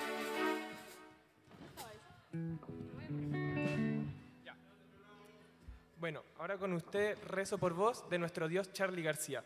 Ya. Bueno, ahora con usted rezo por vos de nuestro Dios Charly García.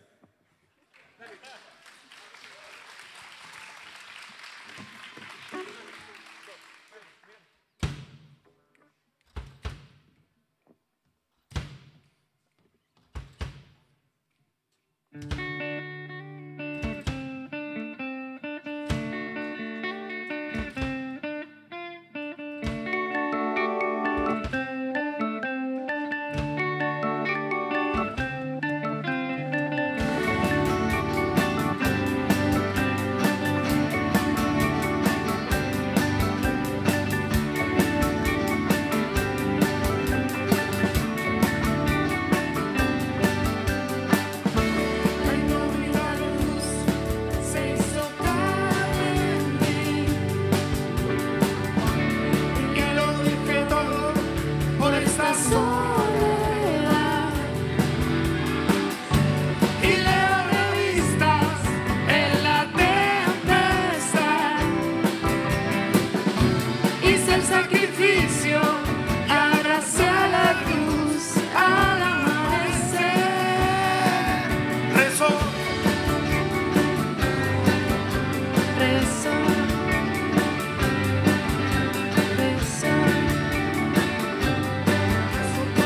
Rezo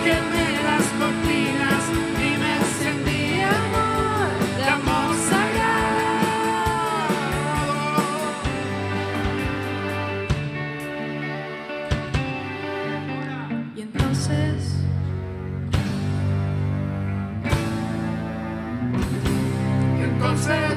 quemé las cortinas y me encendí amor, de amor sagrado. Y entonces y entonces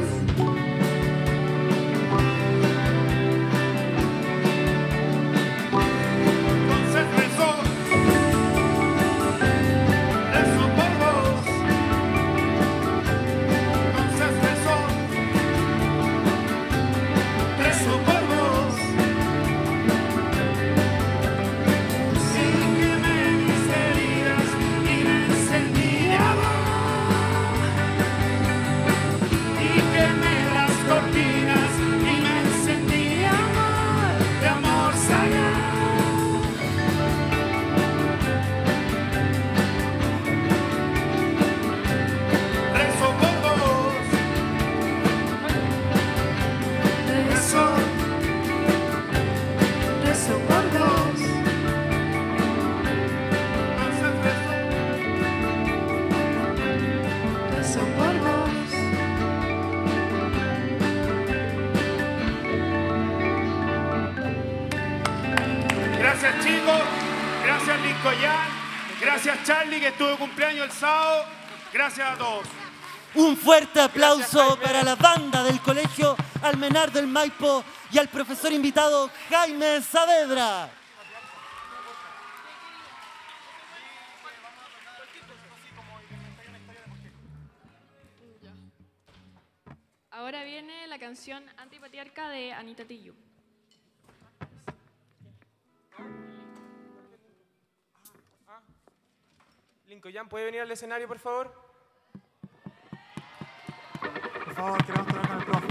Gracias chicos, gracias Lincoln, gracias Charlie que estuvo de cumpleaños el sábado, gracias a todos. Un fuerte aplauso para la banda del Colegio Almenar del Maipo y al profesor invitado Jaime Saavedra. Ahora viene la canción Antipatriarca de Anita Tijoux. Lincoln, ¿puede venir al escenario, por favor? Por favor, queremos hablar con el profe.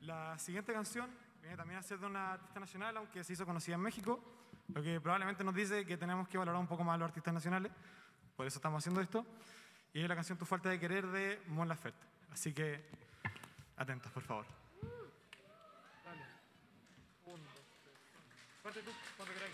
La siguiente canción viene también a ser de una artista nacional, aunque se hizo conocida en México, lo que probablemente nos dice que tenemos que valorar un poco más a los artistas nacionales, por eso estamos haciendo esto, y es la canción Tu falta de querer de Mon Laferte. Así que, atentos, por favor. Dale. Uno, dos, tres. Parte tú, cuando queráis.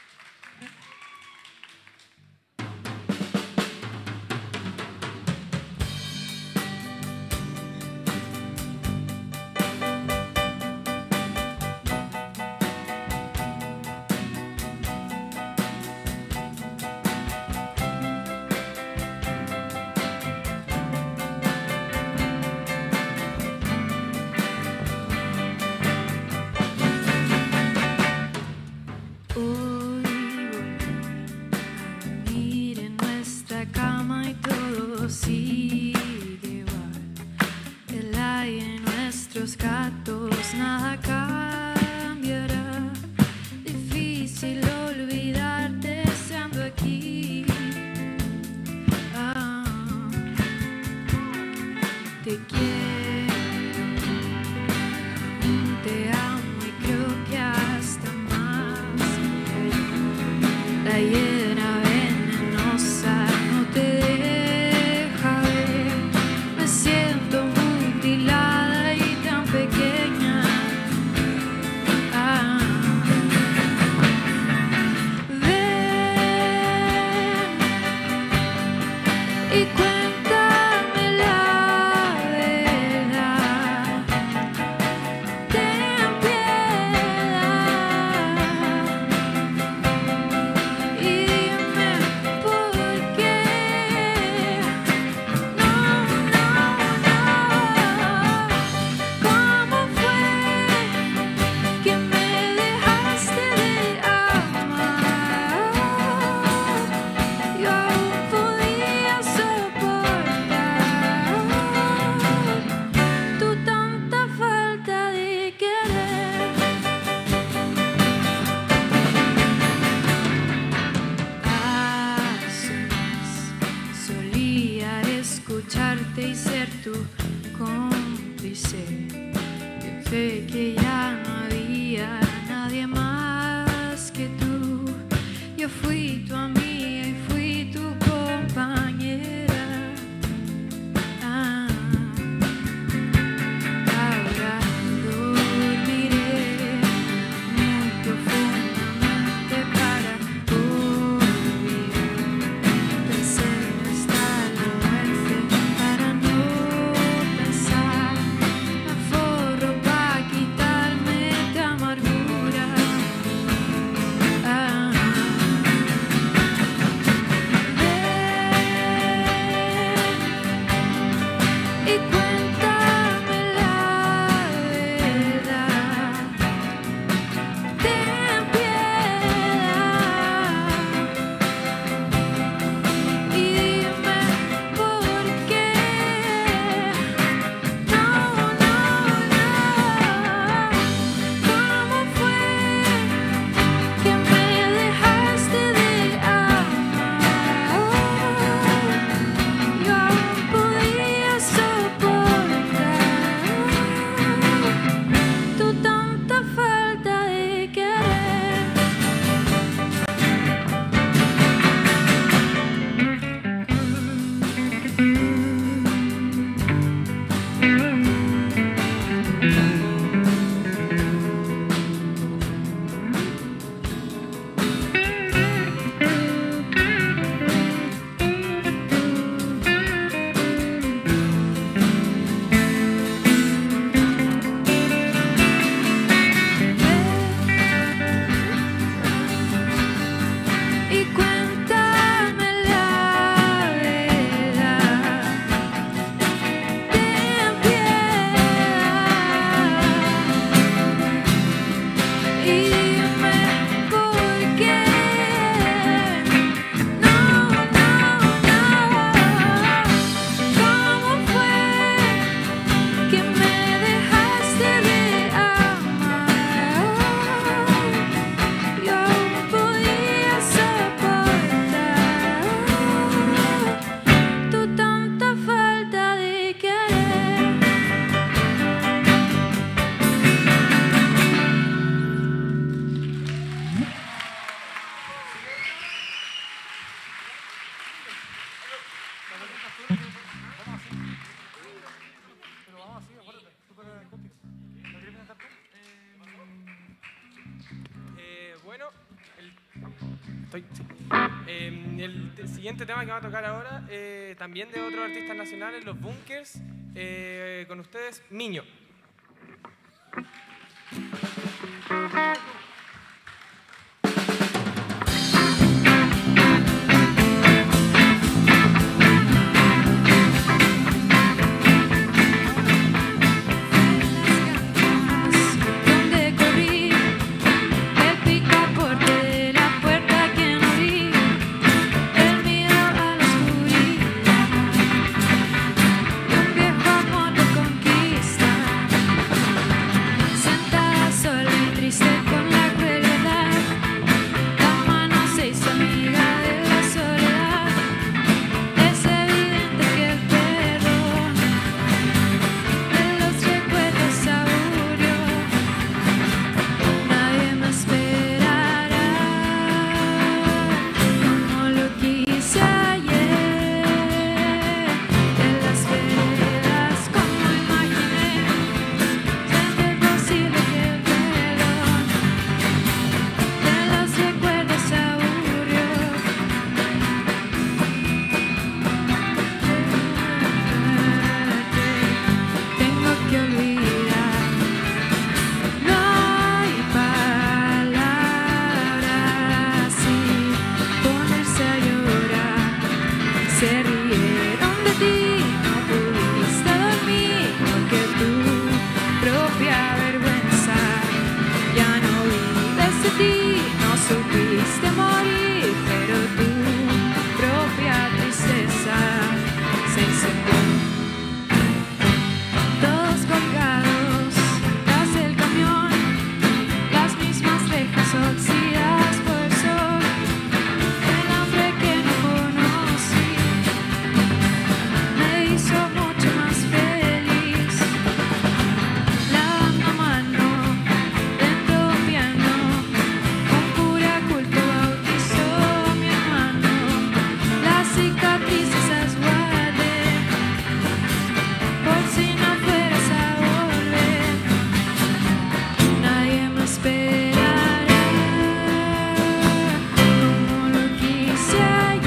Sigue igual, el aire, nuestros gatos, nada cambiará. Difícil olvidarte estando aquí. Ah, te quiero, te amo y creo que hasta más. La hiena venenosa no te deja. Y ser tu cómplice, pensé que ya no había nadie más que tú. Yo fui tu amiga y fui tu compañera. Ah, ahora dormiré muy profundamente para olvidar. Pensé hasta la muerte. Y cuéntame la verdad. Eh, bueno, el, estoy, sí. Eh, el te- siguiente tema que va a tocar ahora, eh, también de otros artistas nacionales, Los Bunkers, eh, con ustedes, Miño. Donde corrí, el picaporte de la puerta que no abrí, el miedo a la oscuridad, de un viejo amor de conquista, sentada sola y triste con la crueldad, la mano se hizo amiga de la soledad, es evidente que el perdón de los recuerdos aburrió. Nadie me esperará como lo quise ayer. En las veredas como imaginé, siente posible que el perdón de los recuerdos aburrió. Tengo que olvidar. No hay palabras y ponerse a llorar. Se rieron de ti, no pudiste dormir porque tu propia vergüenza ya no vives de ti, no supiste morir, pero tu propia tristeza se incendió. Todos colgados tras el camión, las mismas rejas oxidadas por el sol, el hambre que no conocí me hizo mucho más feliz. Lavando a mano dentro de un piano, con pura culpa bautizó a mi hermano. Las cicatrices las guardé por si no fueras a volver. Nadie me esperará como lo quise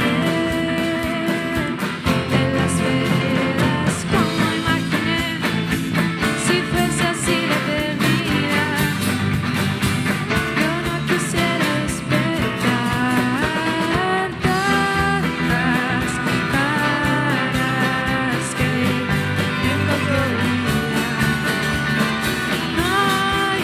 ayer. En las veredas como imaginé, si fuese así la eternidad, yo no quisiera despertar tantas caras que tengo que olvidar. No hay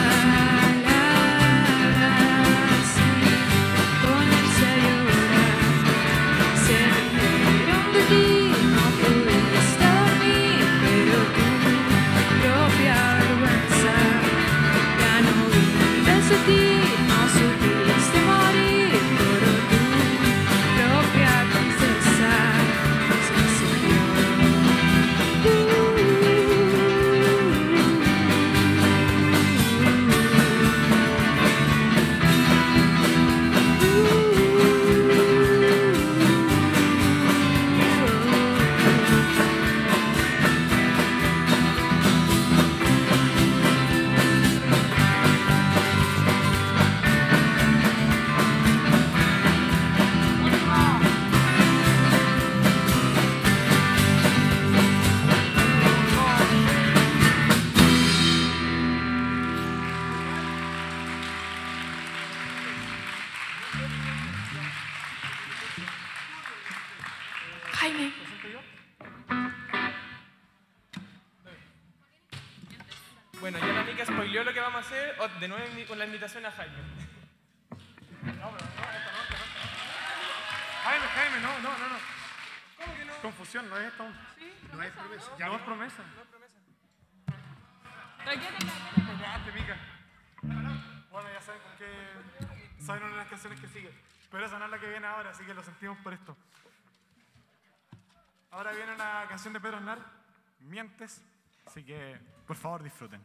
palabras y ponerse a llorar. Se rieron de ti, no pudiste dormir, pero tu propia vergüenza ya no vives de ti, no supiste morir, pero tu propia tristeza se incendió. Jaime. Bueno, ya la Mica spoileó lo que vamos a hacer, o- de nuevo invi- con la invitación a Jaime. Jaime, Jaime, no, no, no, no. ¿Cómo que no? Confusión, no es esto. No es promesa. Ya no es promesa. Espérate, Mica. Bueno, ya saben con qué. Saben una de las canciones que sigue. Pero esa no es la que viene ahora, así que lo sentimos por esto. Ahora viene una canción de Pedro Aznar, Mientes. Así que, por favor, disfruten.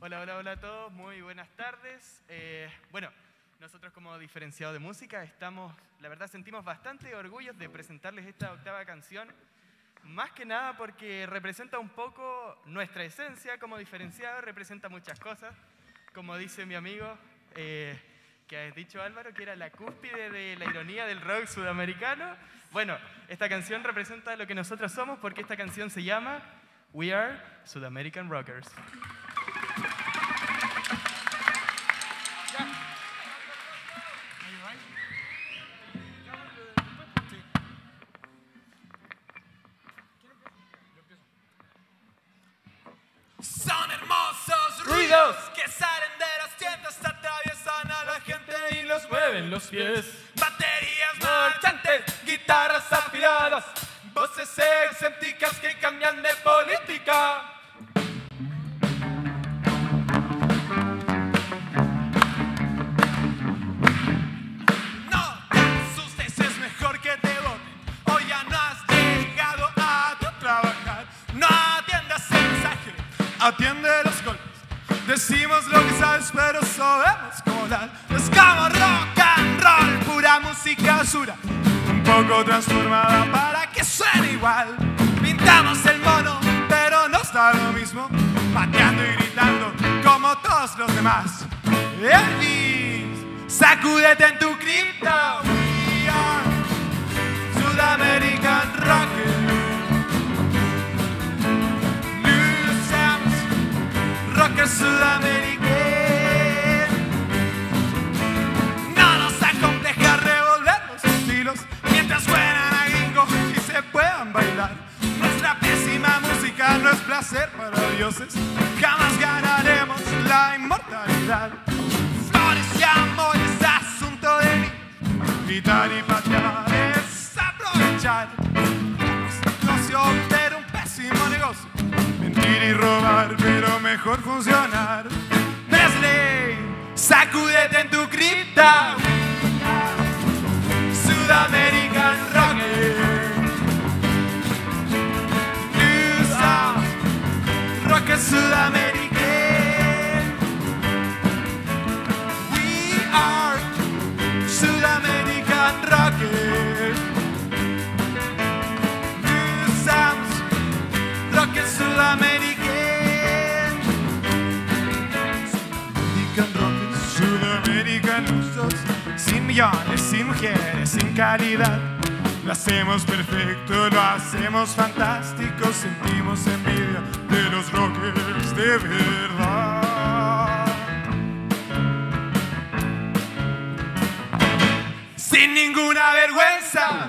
Hola, hola, hola a todos, muy buenas tardes. Eh, bueno, nosotros como Diferenciado de Música estamos, la verdad sentimos bastante orgullo de presentarles esta octava canción, más que nada porque representa un poco nuestra esencia como Diferenciado, representa muchas cosas, como dice mi amigo, eh, que ha dicho Álvaro, que era la cúspide de la ironía del rock sudamericano. Bueno, esta canción representa lo que nosotros somos porque esta canción se llama We Are Sudamerican Rockers. Son hermosos ruidos que salen de las tiendas, atraviesan a la gente y los mueven los pies. Baterías marchantes, guitarras afiladas, voces excéntricas que cambian de política. No te asustes, es mejor que te voten. Hoy ya no has llegado a tu trabajar. No atiendas el mensaje, atiende los golpes. Decimos lo que sabes, pero sabemos cómo hablar. Es como rock and roll, pura música basura, un poco transformada para que suene igual. Pintamos el mono, pero no está lo mismo, pateando y gritando como todos los demás. Elvis, sacúdete en tu cripta. We are Sudamerican Rockers. Rockers Sudamerican. No nos acompleja revolver los estilos mientras suenan a gringo y se puedan bailar. Nuestra pésima música no es placer para dioses. Jamás ganaremos la inmortalidad. Flores y amor es asunto de mí. Gritar y patear es aprovechar. Negocio, pero un pésimo negocio. Mentir y robar, pero mejor funcionar. Presley, sacúdete en tu cripta. Sudamerican Rocker. New South, Rocker Sudamerican. We are Sudamerican Rocker. New South, Rocker Sudamerican. Sudamerican Rockers, Sudamerican usos, sin millones, sin mujeres, sin calidad. Lo hacemos perfecto, lo hacemos fantástico, sentimos envidia de los rockers de verdad. Sin ninguna vergüenza.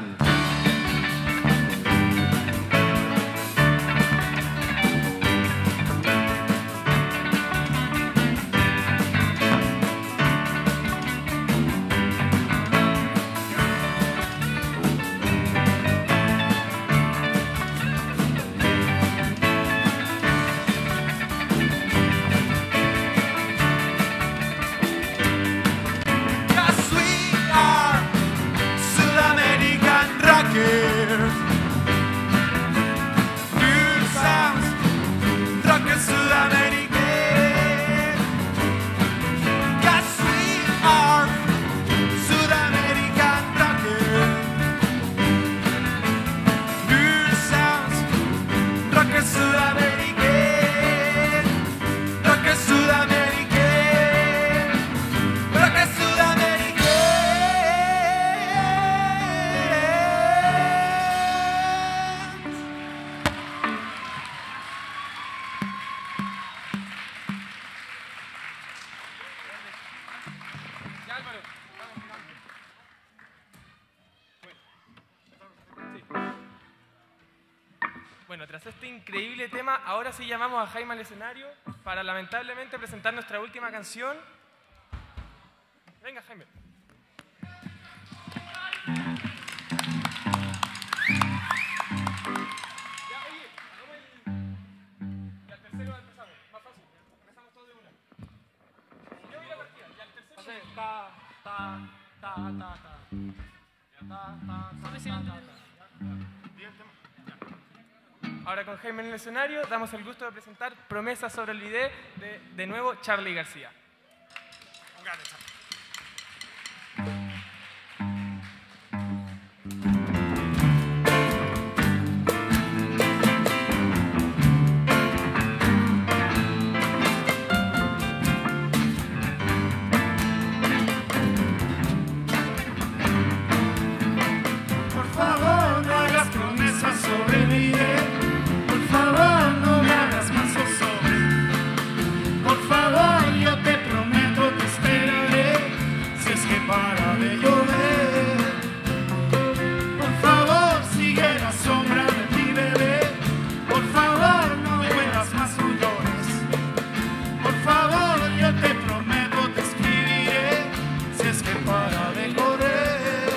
Bueno, tras este increíble tema, ahora sí llamamos a Jaime al escenario para lamentablemente presentar nuestra última canción. Venga, Jaime. Ya, oye, hagamos el... Ya, el tercero empezamos, más fácil. Empezamos todos de una. Yo voy a la partida, ya el tercero... O sea, ta, ta, ta, ta, ta. Ya, ta, ta, ta, ta, ta, ta. Bien, tema. Ya. ahora con Jaime en el escenario, damos el gusto de presentar Promesas sobre el video de, de nuevo, Charly García. Por favor, no hagas promesas sobre mi vida. Por favor, no me hagas más sobre. Por favor, yo te prometo, te esperaré. Si es que para de llover. Por favor, sigue la sombra de mi bebé. Por favor, no muevas más tus llores. Por favor, yo te prometo, te escribiré. Si es que para de correr.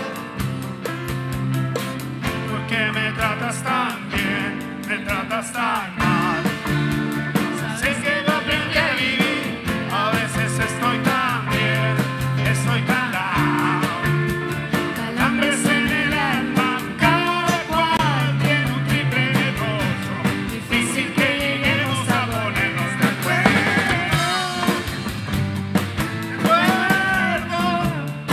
Porque me tratas tan bien, me tratas tan mal. Sé que no aprendí a vivir, a veces estoy tan bien, estoy tan down. Calambres en el alma, cada cual tiene un triple en el rostro. Difícil que lleguemos a ponernos de acuerdo. De acuerdo.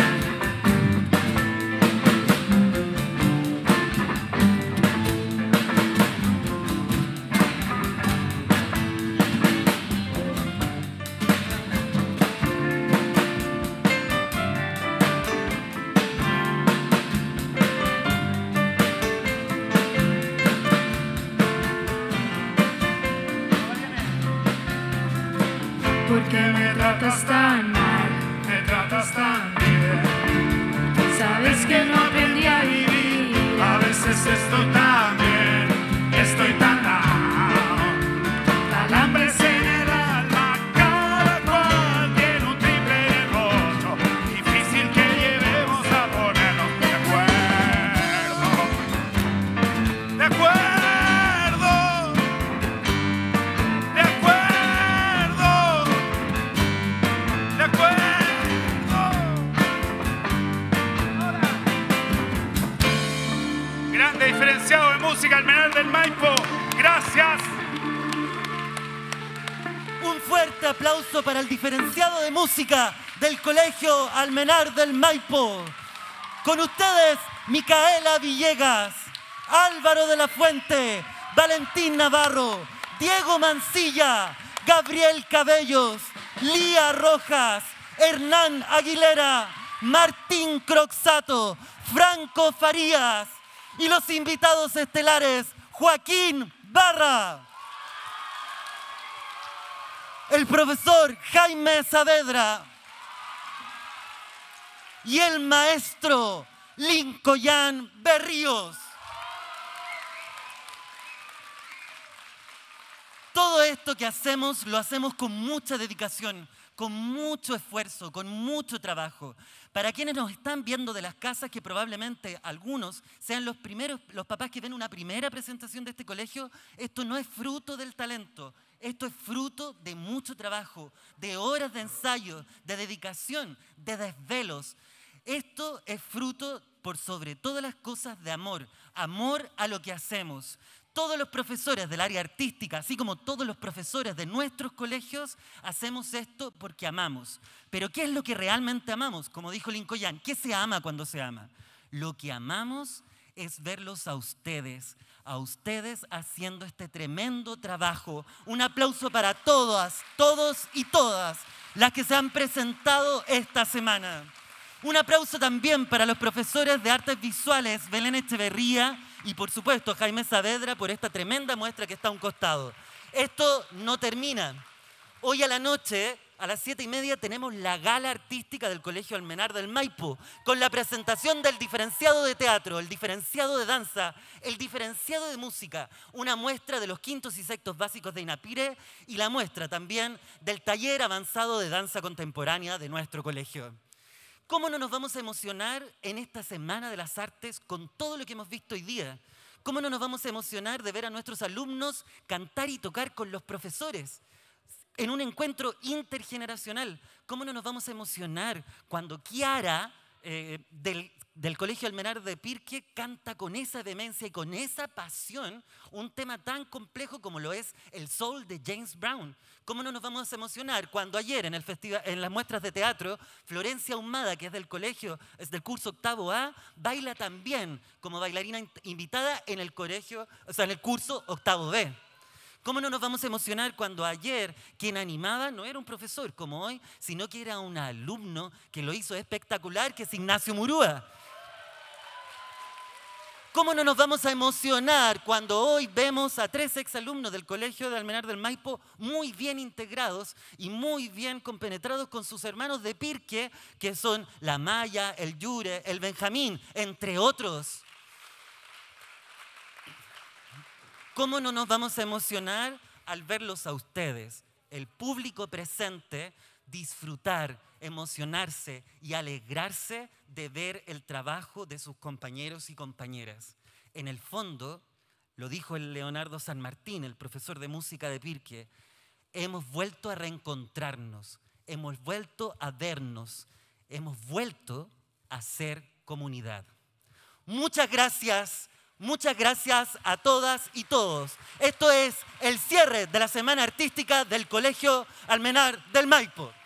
Porque me tratas tan mal, me tratas tan bien. Sabes que no aprendí a vivir. A veces estoy tan bien, estoy tan down. Calambres en el alma, cada cual tiene un triple en el rostro. Difícil que lleguemos a ponernos de acuerdo. De acuerdo. De acuerdo. De acuerdo. Grande diferenciado de música, Almenar del Maipo. Gracias. Un fuerte aplauso para el diferenciado de música del Colegio Almenar del Maipo. Con ustedes, Micaela Villegas, Álvaro de la Fuente, Valentín Navarro, Diego Mancilla, Gabriel Cabellos, Lía Rojas, Hernán Aguilera, Martín Croxato, Franco Farías y los invitados estelares, Joaquín Barra, el profesor Jaime Saavedra y el maestro Lincoln Berríos. Todo esto que hacemos lo hacemos con mucha dedicación, con mucho esfuerzo, con mucho trabajo. Para quienes nos están viendo de las casas, que probablemente algunos sean los primeros, los papás que ven una primera presentación de este colegio, esto no es fruto del talento, esto es fruto de mucho trabajo, de horas de ensayo, de dedicación, de desvelos. Esto es fruto, por sobre todas las cosas, de amor, amor a lo que hacemos. Todos los profesores del área artística, así como todos los profesores de nuestros colegios, hacemos esto porque amamos. Pero ¿qué es lo que realmente amamos? Como dijo Lincoln, ¿qué se ama cuando se ama? Lo que amamos es verlos a ustedes, a ustedes haciendo este tremendo trabajo. Un aplauso para todas, todos y todas las que se han presentado esta semana. Un aplauso también para los profesores de artes visuales, Belén Echeverría y por supuesto Jaime Saavedra, por esta tremenda muestra que está a un costado. Esto no termina. Hoy a la noche, a las siete y media, tenemos la gala artística del Colegio Almenar del Maipo, con la presentación del diferenciado de teatro, el diferenciado de danza, el diferenciado de música, una muestra de los quintos y sextos básicos de INAPIRE y la muestra también del taller avanzado de danza contemporánea de nuestro colegio. ¿Cómo no nos vamos a emocionar en esta Semana de las Artes con todo lo que hemos visto hoy día? ¿Cómo no nos vamos a emocionar de ver a nuestros alumnos cantar y tocar con los profesores en un encuentro intergeneracional? ¿Cómo no nos vamos a emocionar cuando Kiara eh, del, del Colegio Almenar de Pirque canta con esa vehemencia y con esa pasión un tema tan complejo como lo es el soul de James Brown. ¿Cómo no nos vamos a emocionar cuando ayer en, el festival, en las muestras de teatro, Florencia Ahumada, que es del colegio, es del curso octavo A, baila también como bailarina invitada en el colegio, o sea, en el curso octavo B? ¿Cómo no nos vamos a emocionar cuando ayer quien animaba no era un profesor como hoy, sino que era un alumno que lo hizo espectacular, que es Ignacio Murúa? ¿Cómo no nos vamos a emocionar cuando hoy vemos a tres exalumnos del Colegio de Almenar del Maipo muy bien integrados y muy bien compenetrados con sus hermanos de Pirque, que son la Maya, el Yure, el Benjamín, entre otros? ¿Cómo no nos vamos a emocionar al verlos a ustedes, el público presente, disfrutar, emocionarse y alegrarse de ver el trabajo de sus compañeros y compañeras? En el fondo, lo dijo el Leonardo San Martín, el profesor de música de Pirque, hemos vuelto a reencontrarnos, hemos vuelto a vernos, hemos vuelto a ser comunidad. Muchas gracias. Muchas gracias a todas y todos. Esto es el cierre de la Semana Artística del Colegio Almenar del Maipo.